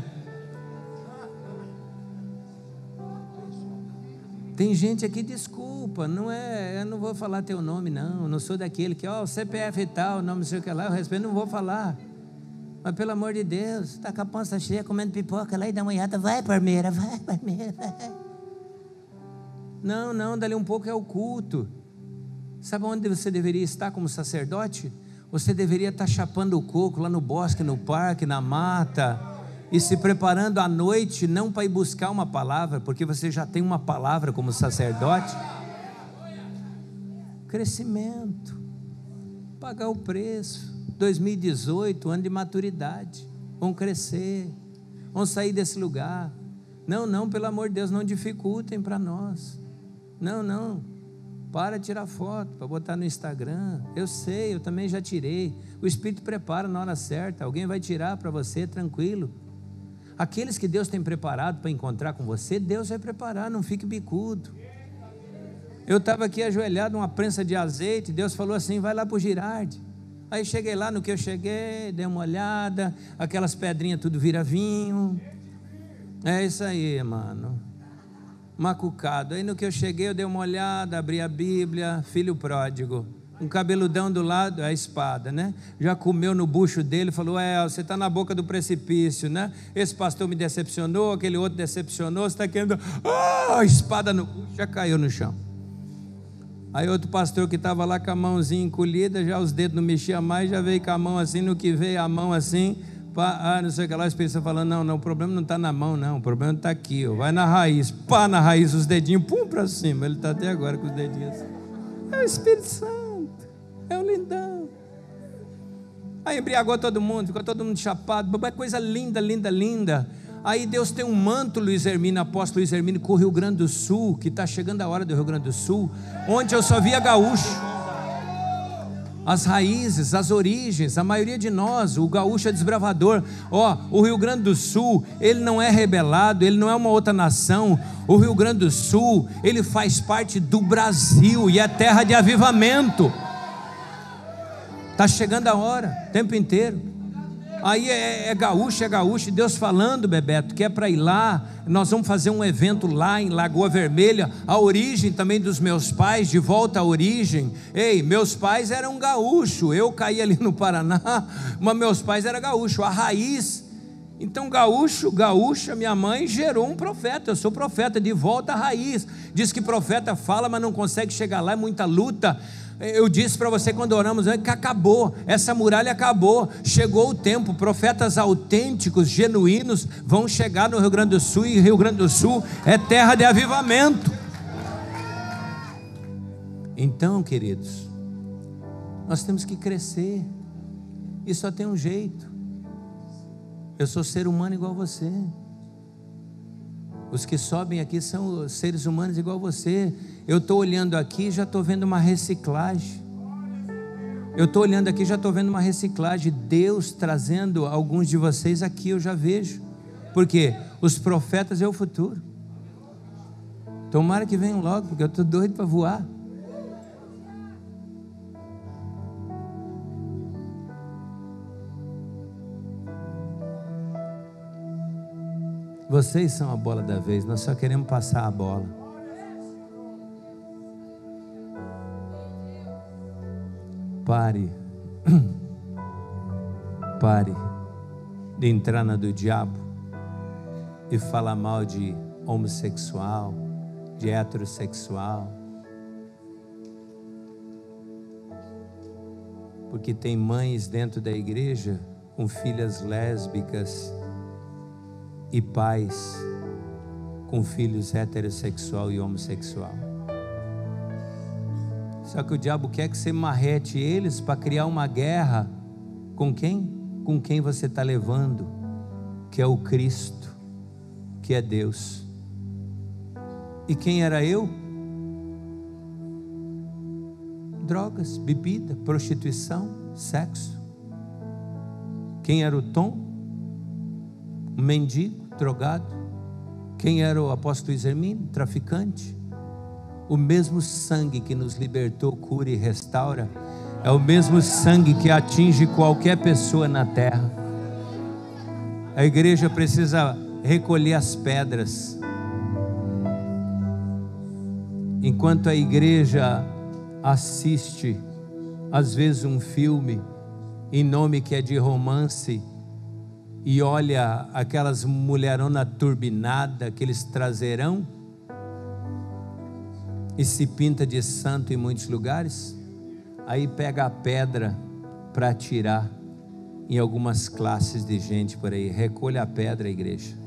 Tem gente aqui, desculpa, não é, eu não vou falar teu nome não, eu não sou daquele que, ó, o C P F e tal, o nome não sei o que lá, eu respeito, não vou falar, mas pelo amor de Deus, tá com a pança cheia, comendo pipoca lá e da manhã, vai Parmeira, vai Parmeira, vai. Não, não, dali um pouco é o culto. Sabe onde você deveria estar como sacerdote? Você deveria estar chapando o coco lá no bosque, no parque, na mata, e se preparando à noite, não para ir buscar uma palavra, porque você já tem uma palavra como sacerdote. Crescimento, pagar o preço. Dois mil e dezoito, ano de maturidade. Vamos crescer, vamos sair desse lugar. Não, não, pelo amor de Deus, não dificultem para nós. Não, não, para tirar foto para botar no Instagram. Eu sei, eu também já tirei. O Espírito prepara na hora certa, alguém vai tirar para você, tranquilo. Aqueles que Deus tem preparado para encontrar com você, Deus vai preparar, não fique bicudo. Eu estava aqui ajoelhado, uma prensa de azeite, Deus falou assim, vai lá para o Girardi. Aí cheguei lá, no que eu cheguei, dei uma olhada, aquelas pedrinhas tudo vira vinho. É isso aí, mano. Macucado. Aí no que eu cheguei, eu dei uma olhada, abri a Bíblia, filho pródigo. Um cabeludão do lado, a espada, né? Já comeu no bucho dele, falou, é, você está na boca do precipício, né? Esse pastor me decepcionou, aquele outro decepcionou, você está querendo, ah, a espada no bucho, já caiu no chão. Aí outro pastor que estava lá com a mãozinha encolhida, já os dedos não mexiam mais, já veio com a mão assim, no que veio a mão assim, pá, ah, não sei o que lá, o Espírito Santo falando, não, não, o problema não está na mão não, o problema está aqui, ó, vai na raiz, pá, na raiz, os dedinhos, pum, para cima, ele está até agora com os dedinhos assim, é o Espírito Santo. É um lindão. Aí embriagou todo mundo, ficou todo mundo chapado, coisa linda, linda, linda. Aí Deus tem um manto, Luiz Hermínio, apóstolo Luiz Hermínio, com o Rio Grande do Sul, que está chegando a hora do Rio Grande do Sul, onde eu só via gaúcho. As raízes, as origens, a maioria de nós, o gaúcho é desbravador. Ó, o Rio Grande do Sul, ele não é rebelado, ele não é uma outra nação. O Rio Grande do Sul, ele faz parte do Brasil e é terra de avivamento. Está chegando a hora, o tempo inteiro. Aí é, é gaúcho, é gaúcho, Deus falando, Bebeto, que é para ir lá. Nós vamos fazer um evento lá em Lagoa Vermelha, a origem também dos meus pais, de volta à origem. Ei, meus pais eram gaúcho, eu caí ali no Paraná, mas meus pais eram gaúcho, a raiz. Então gaúcho, gaúcha, minha mãe gerou um profeta, eu sou profeta, de volta à raiz. Diz que profeta fala, mas não consegue chegar lá, é muita luta. Eu disse para você quando oramos que acabou, essa muralha acabou, chegou o tempo, profetas autênticos, genuínos vão chegar no Rio Grande do Sul, e Rio Grande do Sul é terra de avivamento. Então, queridos, nós temos que crescer, e só tem um jeito. Eu sou ser humano igual você. Os que sobem aqui são seres humanos igual você. Eu estou olhando aqui e já estou vendo uma reciclagem. Eu estou olhando aqui e já estou vendo uma reciclagem. Deus trazendo alguns de vocês aqui, eu já vejo. Porque os profetas é o futuro. Tomara que venham logo, porque eu estou doido para voar. Vocês são a bola da vez, nós só queremos passar a bola. Pare, pare de entrar na do diabo e falar mal de homossexual, de heterossexual, porque tem mães dentro da igreja com filhas lésbicas e pais com filhos heterossexual e homossexual. Só que o diabo quer que você marrete eles para criar uma guerra com quem? Com quem você está levando, que é o Cristo, que é Deus. E quem era eu? Drogas, bebida, prostituição, sexo. Quem era o Tom? Um mendigo, drogado. Quem era o apóstolo Luiz Hermínio? Traficante. O mesmo sangue que nos libertou, cura e restaura, é o mesmo sangue que atinge qualquer pessoa na terra. A igreja precisa recolher as pedras. Enquanto a igreja assiste, às vezes, um filme em nome que é de romance, e olha aquelas mulherona turbinada, aqueles traseirão, e se pinta de santo em muitos lugares, aí pega a pedra para atirar em algumas classes de gente por aí. Recolha a pedra, igreja.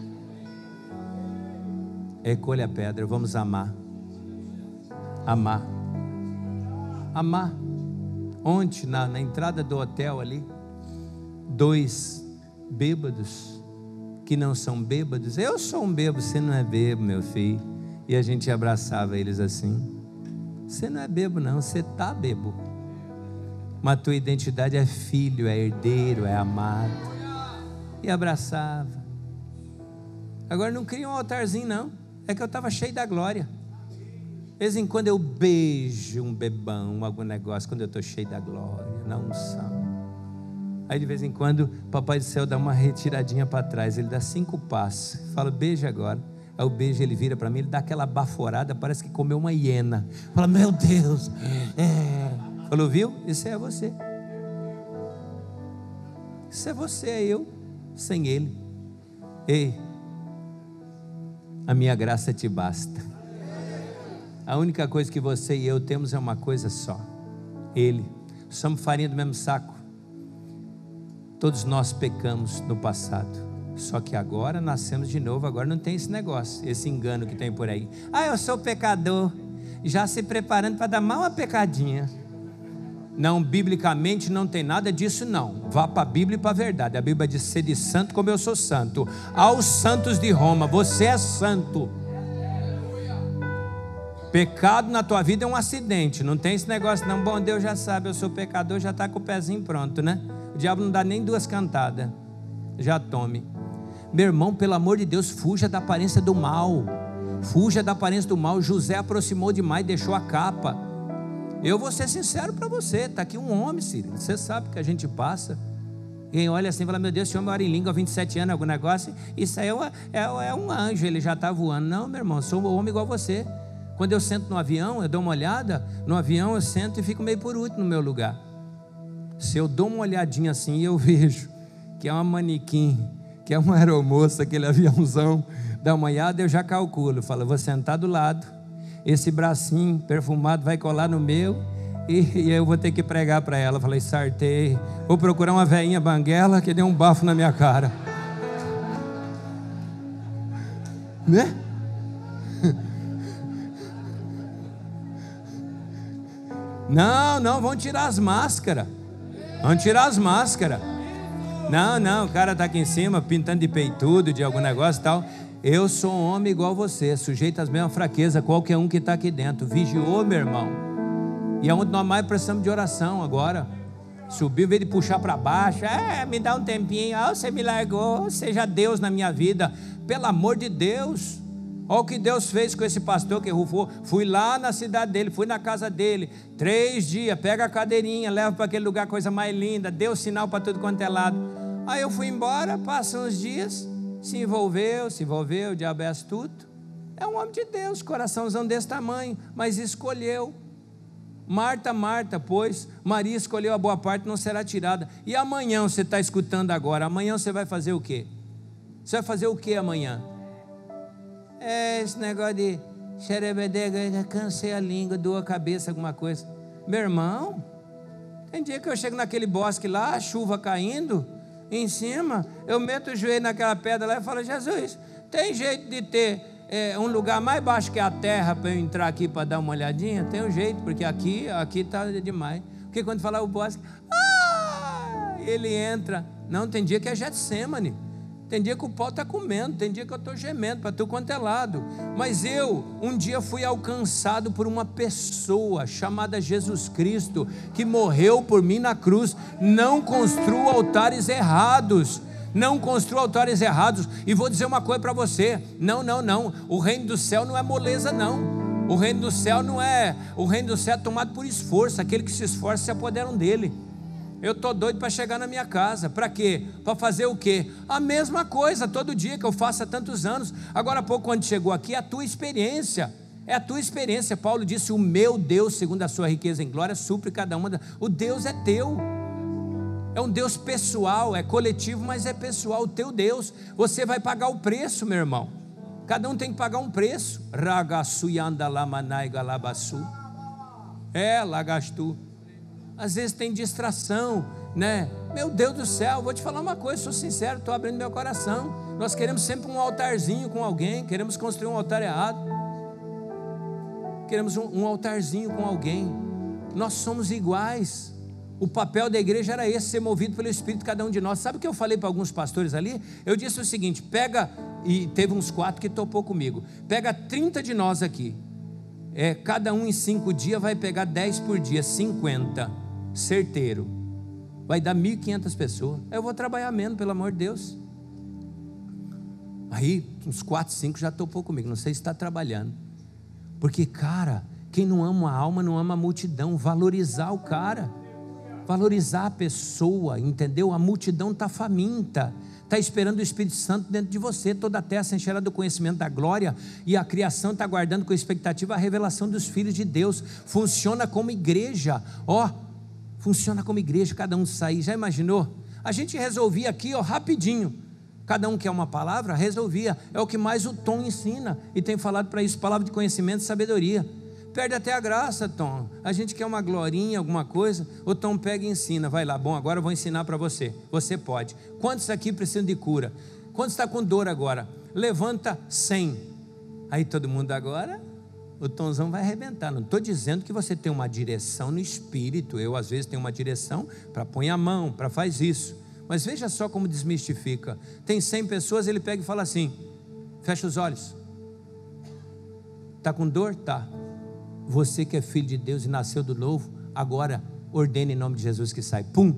Recolha a pedra, vamos amar. Amar. Amar. Ontem, na, na entrada do hotel ali, dois bêbados, que não são bêbados. Eu sou um bêbado, você não é bêbado, meu filho. E a gente abraçava eles assim. Você não é bêbado não, você está bêbado. Mas a tua identidade é filho, é herdeiro, é amado. E abraçava. Agora não cria um altarzinho não, é que eu estava cheio da glória. De vez em quando eu beijo um bebão, algum negócio, quando eu estou cheio da glória, na unção. Aí de vez em quando, o Papai do Céu dá uma retiradinha para trás, ele dá cinco passos, fala, beija agora. Aí o beijo, ele vira para mim, ele dá aquela baforada, parece que comeu uma hiena. Fala, meu Deus, é. Falou, viu? Isso é você. Isso é você, é eu, sem ele. Ei, a minha graça te basta. A única coisa que você e eu temos é uma coisa só, Ele. Somos farinha do mesmo saco. Todos nós pecamos no passado, só que agora nascemos de novo. Agora não tem esse negócio, esse engano que tem por aí. Ah, eu sou pecador, já se preparando para dar mal uma pecadinha. Não, biblicamente não tem nada disso não. Vá para a Bíblia e para a verdade. A Bíblia diz ser de santo como eu sou santo. Aos santos de Roma, você é santo. Pecado na tua vida é um acidente, não tem esse negócio não. Bom, Deus já sabe, eu sou pecador, já está com o pezinho pronto, né? O diabo não dá nem duas cantadas, já tome. Meu irmão, pelo amor de Deus, fuja da aparência do mal. Fuja da aparência do mal. José aproximou demais, deixou a capa. Eu vou ser sincero para você, está aqui um homem, Ciro, você sabe que a gente passa. Quem olha assim e fala, meu Deus, esse homem ora em língua há vinte e sete anos, algum negócio. Isso aí é, uma, é, é um anjo, ele já está voando. Não, meu irmão, sou um homem igual você. Quando eu sento no avião, eu dou uma olhada, no avião eu sento e fico meio por último no meu lugar. Se eu dou uma olhadinha assim e eu vejo que é uma manequim, que é uma aeromoça, aquele aviãozão, dá uma olhada, eu já calculo, falo, vou sentar do lado, esse bracinho perfumado vai colar no meu, e, e eu vou ter que pregar para ela. Falei, sartei, vou procurar uma velhinha banguela que deu um bafo na minha cara. Né? Não, não, vão tirar as máscaras. Vão tirar as máscaras. Não, não, o cara está aqui em cima pintando de peitudo, de algum negócio e tal. Eu sou um homem igual você, sujeito às mesmas fraquezas, qualquer um que está aqui dentro. Vigiou, meu irmão. E é onde nós mais precisamos de oração agora. Subir, em vez de puxar para baixo, é, me dá um tempinho, ah, você me largou, seja Deus na minha vida. Pelo amor de Deus. Olha o que Deus fez com esse pastor que rufou. Fui lá na cidade dele, fui na casa dele, três dias, pega a cadeirinha, leva para aquele lugar, coisa mais linda, deu sinal para tudo quanto é lado. Aí eu fui embora, passam uns dias, se envolveu, se envolveu, o diabo é astuto. É um homem de Deus, coraçãozão desse tamanho, mas escolheu. Marta, Marta, pois Maria escolheu a boa parte, não será tirada. E amanhã você está escutando agora, amanhã você vai fazer o quê? Você vai fazer o quê amanhã? É esse negócio de xerebedega, cansei a língua, doeu a cabeça, alguma coisa. Meu irmão, tem dia que eu chego naquele bosque lá, a chuva caindo em cima, eu meto o joelho naquela pedra lá e falo, Jesus, tem jeito de ter é, um lugar mais baixo que a terra para eu entrar aqui para dar uma olhadinha? Tem um jeito, porque aqui aqui está demais. Porque quando falar o bosque, ah, ele entra. Não, tem dia que é Getsêmani. Tem dia que o pau está comendo, tem dia que eu estou gemendo para tudo quanto é lado. Mas eu, um dia fui alcançado por uma pessoa chamada Jesus Cristo, que morreu por mim na cruz. Não construa altares errados. Não construa altares errados. E vou dizer uma coisa para você. Não, não, não. O reino do céu não é moleza, não. O reino do céu não é... O reino do céu é tomado por esforço. Aquele que se esforça se apoderam dele. Eu estou doido para chegar na minha casa. Para quê? Para fazer o quê? A mesma coisa, todo dia que eu faço há tantos anos. Agora há pouco, quando chegou aqui, é a tua experiência. É a tua experiência. Paulo disse, o meu Deus, segundo a sua riqueza em glória, supre cada uma. Da... O Deus é teu. É um Deus pessoal, é coletivo, mas é pessoal. O teu Deus, você vai pagar o preço, meu irmão. Cada um tem que pagar um preço. É, lagastu. Às vezes tem distração, né? Meu Deus do céu, vou te falar uma coisa, sou sincero, estou abrindo meu coração. Nós queremos sempre um altarzinho com alguém, queremos construir um altar errado. Queremos um, um altarzinho com alguém. Nós somos iguais. O papel da igreja era esse, ser movido pelo Espírito, cada um de nós. Sabe o que eu falei para alguns pastores ali? Eu disse o seguinte, pega, e teve uns quatro que topou comigo, pega trinta de nós aqui, é, cada um em cinco dias vai pegar dez por dia, cinquenta, certeiro, vai dar mil e quinhentas pessoas. Eu vou trabalhar menos, pelo amor de Deus. Aí uns quatro, cinco já topou comigo, não sei se está trabalhando. Porque, cara, quem não ama a alma não ama a multidão. Valorizar o cara, valorizar a pessoa, entendeu? A multidão está faminta, está esperando o Espírito Santo dentro de você. Toda a terra se encherá do conhecimento da glória, e a criação está aguardando com expectativa a revelação dos filhos de Deus. Funciona como igreja, ó, funciona como igreja. Cada um sair, já imaginou? A gente resolvia aqui, ó, rapidinho. Cada um quer uma palavra, resolvia. É o que mais o Tom ensina, e tem falado para isso, palavra de conhecimento e sabedoria. Perde até a graça, Tom. A gente quer uma glorinha, alguma coisa. O Tom pega e ensina. Vai lá, bom, agora eu vou ensinar para você. Você pode. Quantos aqui precisam de cura? Quantos está com dor agora? Levanta cem. Aí todo mundo agora, o Tomzão vai arrebentar. Não estou dizendo que você tem uma direção no espírito. Eu às vezes tenho uma direção para põe a mão, para faz isso. Mas veja só como desmistifica. Tem cem pessoas, ele pega e fala assim: fecha os olhos. Está com dor? Tá. Você que é filho de Deus e nasceu do novo, agora ordene em nome de Jesus que sai. Pum!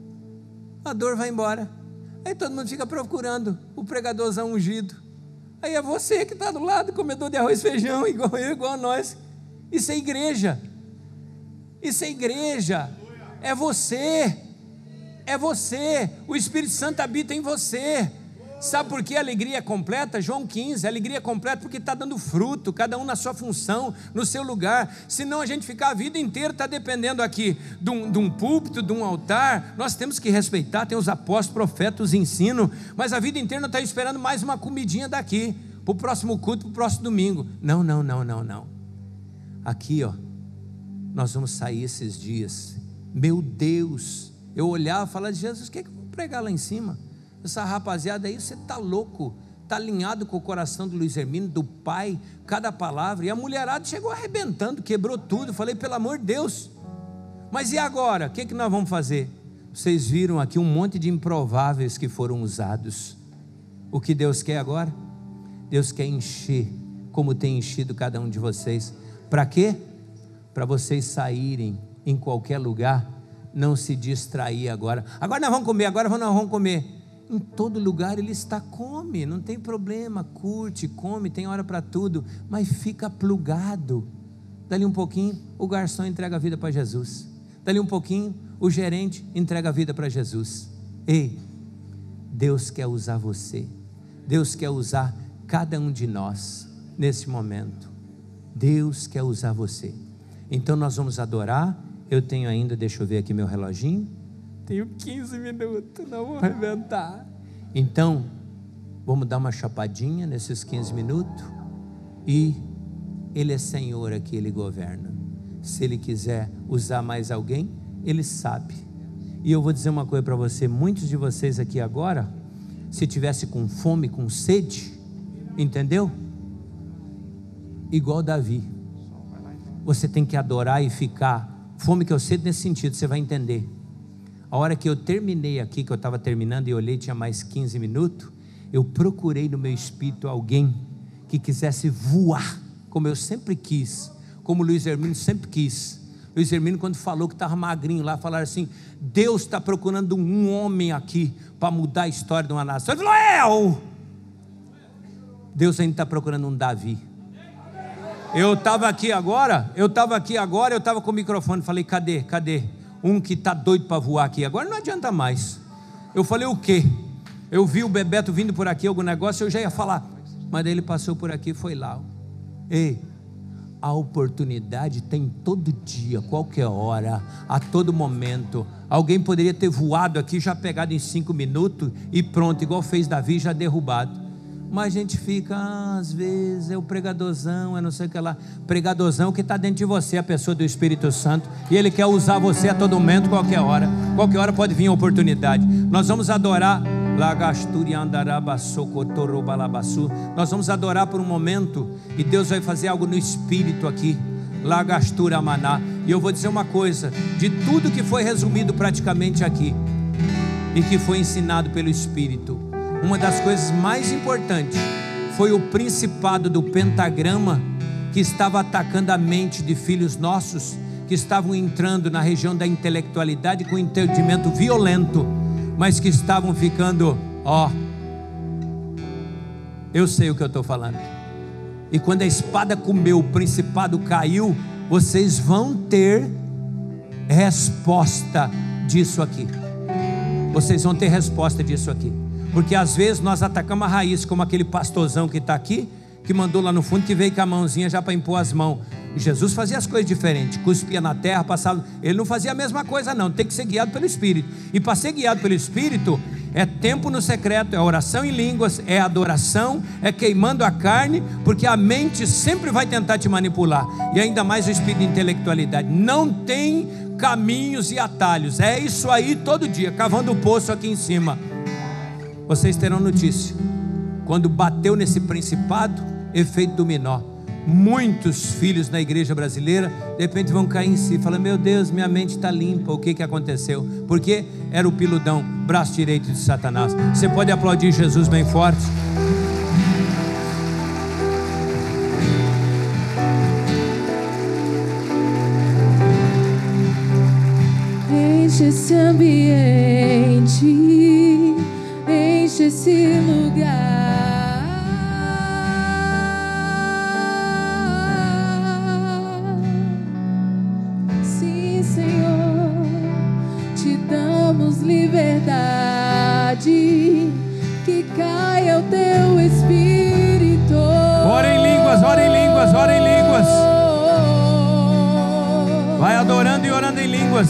A dor vai embora. Aí todo mundo fica procurando o pregadorzão ungido. Aí é você que está do lado, comedor de arroz e feijão, igual eu, igual a nós. Isso é igreja. Isso é igreja. É você. É você. O Espírito Santo habita em você. Sabe por que a alegria é completa? João quinze, a alegria é completa porque está dando fruto, cada um na sua função, no seu lugar. Senão a gente ficar a vida inteira está dependendo aqui de um, de um púlpito, de um altar. Nós temos que respeitar, tem os apóstolos, profetas, os ensinos, mas a vida inteira não está esperando mais uma comidinha daqui, para o próximo culto, para o próximo domingo. Não, não, não, não, não. Aqui, ó, nós vamos sair esses dias. Meu Deus, eu olhava e falava: Jesus, o que é que eu vou pregar lá em cima? Essa rapaziada aí, você está louco, está alinhado com o coração do Luiz Hermínio, do pai, cada palavra. E a mulherada chegou arrebentando, quebrou tudo. Falei: pelo amor de Deus, mas e agora? O que, é que nós vamos fazer? Vocês viram aqui um monte de improváveis que foram usados. O que Deus quer agora? Deus quer encher, como tem enchido cada um de vocês. Para quê? Para vocês saírem em qualquer lugar, não se distrair agora. Agora nós vamos comer, agora nós vamos comer. Em todo lugar ele está, come, não tem problema, curte, come, tem hora para tudo, mas fica plugado. Dali um pouquinho, o garçom entrega a vida para Jesus. Dali um pouquinho, o gerente entrega a vida para Jesus. Ei, Deus quer usar você. Deus quer usar cada um de nós nesse momento. Deus quer usar você. Então nós vamos adorar. Eu tenho ainda, deixa eu ver aqui meu reloginho. Tenho quinze minutos, não vou arrebentar. Então, vamos dar uma chapadinha nesses quinze minutos. E Ele é Senhor aqui, Ele governa. Se Ele quiser usar mais alguém, Ele sabe. E eu vou dizer uma coisa para você: muitos de vocês aqui agora, se tivesse com fome, com sede, entendeu? Igual Davi, você tem que adorar e ficar, fome que eu sede nesse sentido, você vai entender. A hora que eu terminei aqui, que eu estava terminando e olhei, tinha mais quinze minutos, eu procurei no meu espírito alguém que quisesse voar, como eu sempre quis, como o Luiz Hermínio sempre quis. Luiz Hermínio, quando falou que estava magrinho lá, falaram assim: Deus está procurando um homem aqui para mudar a história de uma nação. Ele falou: é eu. Deus ainda está procurando um Davi. Eu estava aqui agora, eu estava aqui agora, eu estava com o microfone, falei: cadê, cadê? Um que está doido para voar aqui, agora não adianta mais. Eu falei: o quê? Eu vi o Bebeto vindo por aqui, algum negócio, eu já ia falar, mas daí ele passou por aqui e foi lá. Ei, a oportunidade tem todo dia, qualquer hora, a todo momento. Alguém poderia ter voado aqui, já pegado em cinco minutos e pronto, igual fez Davi, já derrubado. Mas a gente fica, ah, às vezes é o pregadorzão, é não sei o que lá. Pregadorzão que está dentro de você, a pessoa do Espírito Santo, e Ele quer usar você a todo momento, qualquer hora. Qualquer hora pode vir a oportunidade. Nós vamos adorar. Nós vamos adorar por um momento, e Deus vai fazer algo no Espírito aqui. Lagastura maná. E eu vou dizer uma coisa: de tudo que foi resumido praticamente aqui, e que foi ensinado pelo Espírito, uma das coisas mais importantes foi o principado do pentagrama, que estava atacando a mente de filhos nossos, que estavam entrando na região da intelectualidade com entendimento violento, mas que estavam ficando, ó, eu sei o que eu estou falando. e quando a espada comeu, o principado caiu, vocês vão ter resposta disso aqui. Vocês vão ter resposta disso aqui. Porque às vezes nós atacamos a raiz, como aquele pastorzão que está aqui, que mandou lá no fundo, que veio com a mãozinha já para impor as mãos. E Jesus fazia as coisas diferentes, cuspia na terra, passava. Ele não fazia a mesma coisa não, tem que ser guiado pelo Espírito. E para ser guiado pelo Espírito, é tempo no secreto, é oração em línguas, é adoração, é queimando a carne, porque a mente sempre vai tentar te manipular. E ainda mais o espírito de intelectualidade. Não tem caminhos e atalhos, é isso aí todo dia, cavando o poço aqui em cima. Vocês terão notícia, quando bateu nesse principado, efeito dominó, muitos filhos na igreja brasileira de repente vão cair em si, falando: meu Deus, minha mente está limpa, o que que aconteceu? Porque era o piludão, braço direito de Satanás. Você pode aplaudir Jesus bem forte? Enche esse ambiente, enche esse lugar. Sim, Senhor, te damos liberdade, que caia o teu Espírito. Ora em línguas, ora em línguas, ora em línguas. Vai adorando e orando em línguas.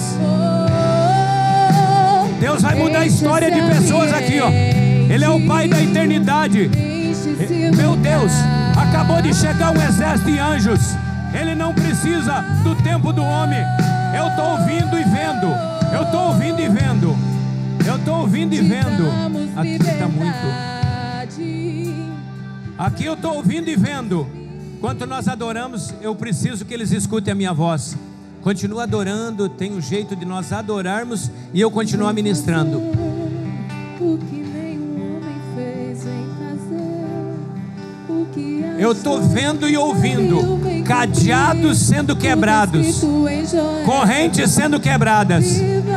Deus vai mudar a história de pessoas aqui, ó. Ele é o Pai da eternidade. Meu Deus, acabou de chegar um exército de anjos. Ele não precisa do tempo do homem. Eu estou ouvindo e vendo. Eu estou ouvindo e vendo. Eu estou ouvindo e vendo. Aqui está muito. Aqui eu estou ouvindo e vendo. Enquanto nós adoramos, eu preciso que eles escutem a minha voz. Continua adorando, tem um jeito de nós adorarmos e eu continuar ministrando. O que nenhum homem fez em fazer, o que eu estou vendo e ouvindo cadeados sendo quebrados, correntes sendo quebradas.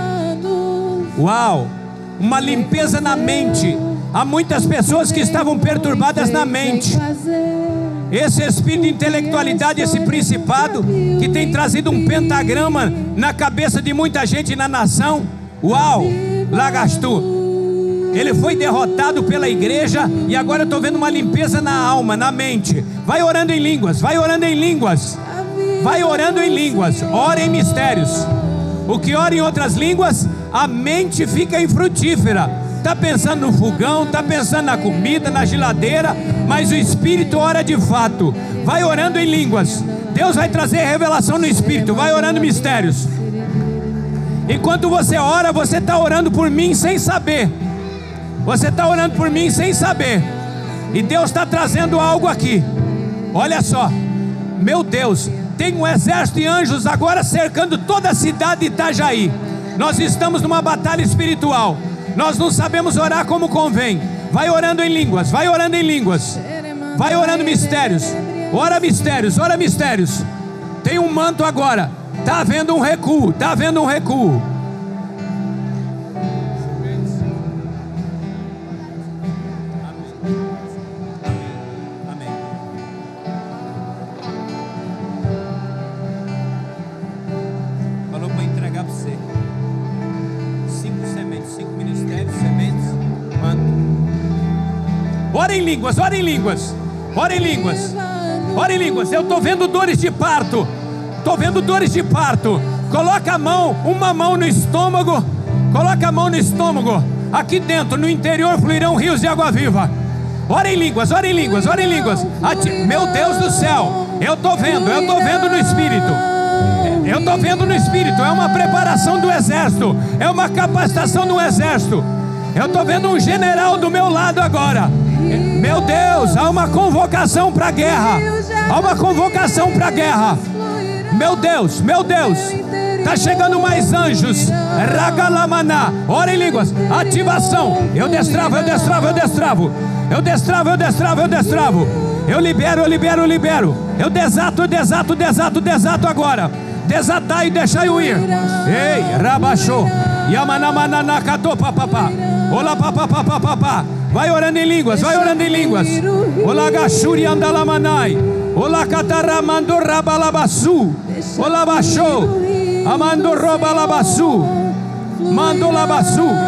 Uau! Uma limpeza na mente. Há muitas pessoas que estavam perturbadas na mente. Esse espírito de intelectualidade, esse principado que tem trazido um pentagrama na cabeça de muita gente na nação. Uau, Lagastu, ele foi derrotado pela igreja e agora eu estou vendo uma limpeza na alma, na mente. Vai orando em línguas, vai orando em línguas, vai orando em línguas, ora em mistérios. O que ora em outras línguas, a mente fica infrutífera. Está pensando no fogão, está pensando na comida, na geladeira, mas o Espírito ora de fato. Vai orando em línguas. Deus vai trazer revelação no Espírito. Vai orando mistérios. Enquanto você ora, você está orando por mim sem saber. Você está orando por mim sem saber. E Deus está trazendo algo aqui. Olha só. Meu Deus, tem um exército de anjos agora cercando toda a cidade de Itajaí. Nós estamos numa batalha espiritual. Nós não sabemos orar como convém. Vai orando em línguas, vai orando em línguas. Vai orando mistérios. Ora mistérios, ora mistérios. Tem um manto agora. Está havendo um recuo, está havendo um recuo. Amém. Falou para entregar para você. Cinco sementes, cinco ministérios, sementes, manto. Ora em línguas, ora em línguas, ora em línguas, ora em línguas. Eu estou vendo dores de parto, estou vendo dores de parto. Coloca a mão, uma mão no estômago, coloca a mão no estômago. Aqui dentro, no interior, fluirão rios de água viva. Ora em línguas, ora em línguas, ora em línguas. Ati... Meu Deus do céu, eu estou vendo, eu estou vendo no Espírito. Eu estou vendo no Espírito, é uma preparação do exército, é uma capacitação do exército. Eu estou vendo um general do meu lado agora. Meu Deus, há uma convocação para a guerra. Há uma convocação para a guerra. Meu Deus, meu Deus, está chegando mais anjos. Ragalamana, ora em línguas, ativação. Eu destravo, eu destravo, eu destravo. Eu destravo, eu destravo, eu destravo. Eu libero, eu libero, eu libero. Eu desato, eu desato, desato, desato agora. Desatar e deixar eu ir. Ei, rabaixou. Yamanamananakatopapapá. Olá, papapapapá. Vai orando em línguas, vai orando em línguas. Olá, gachuri andalamanai. Olá, cataramandorabalabaçu. Olá, baixou. Amandorobalabaçu. Mandolabaçu.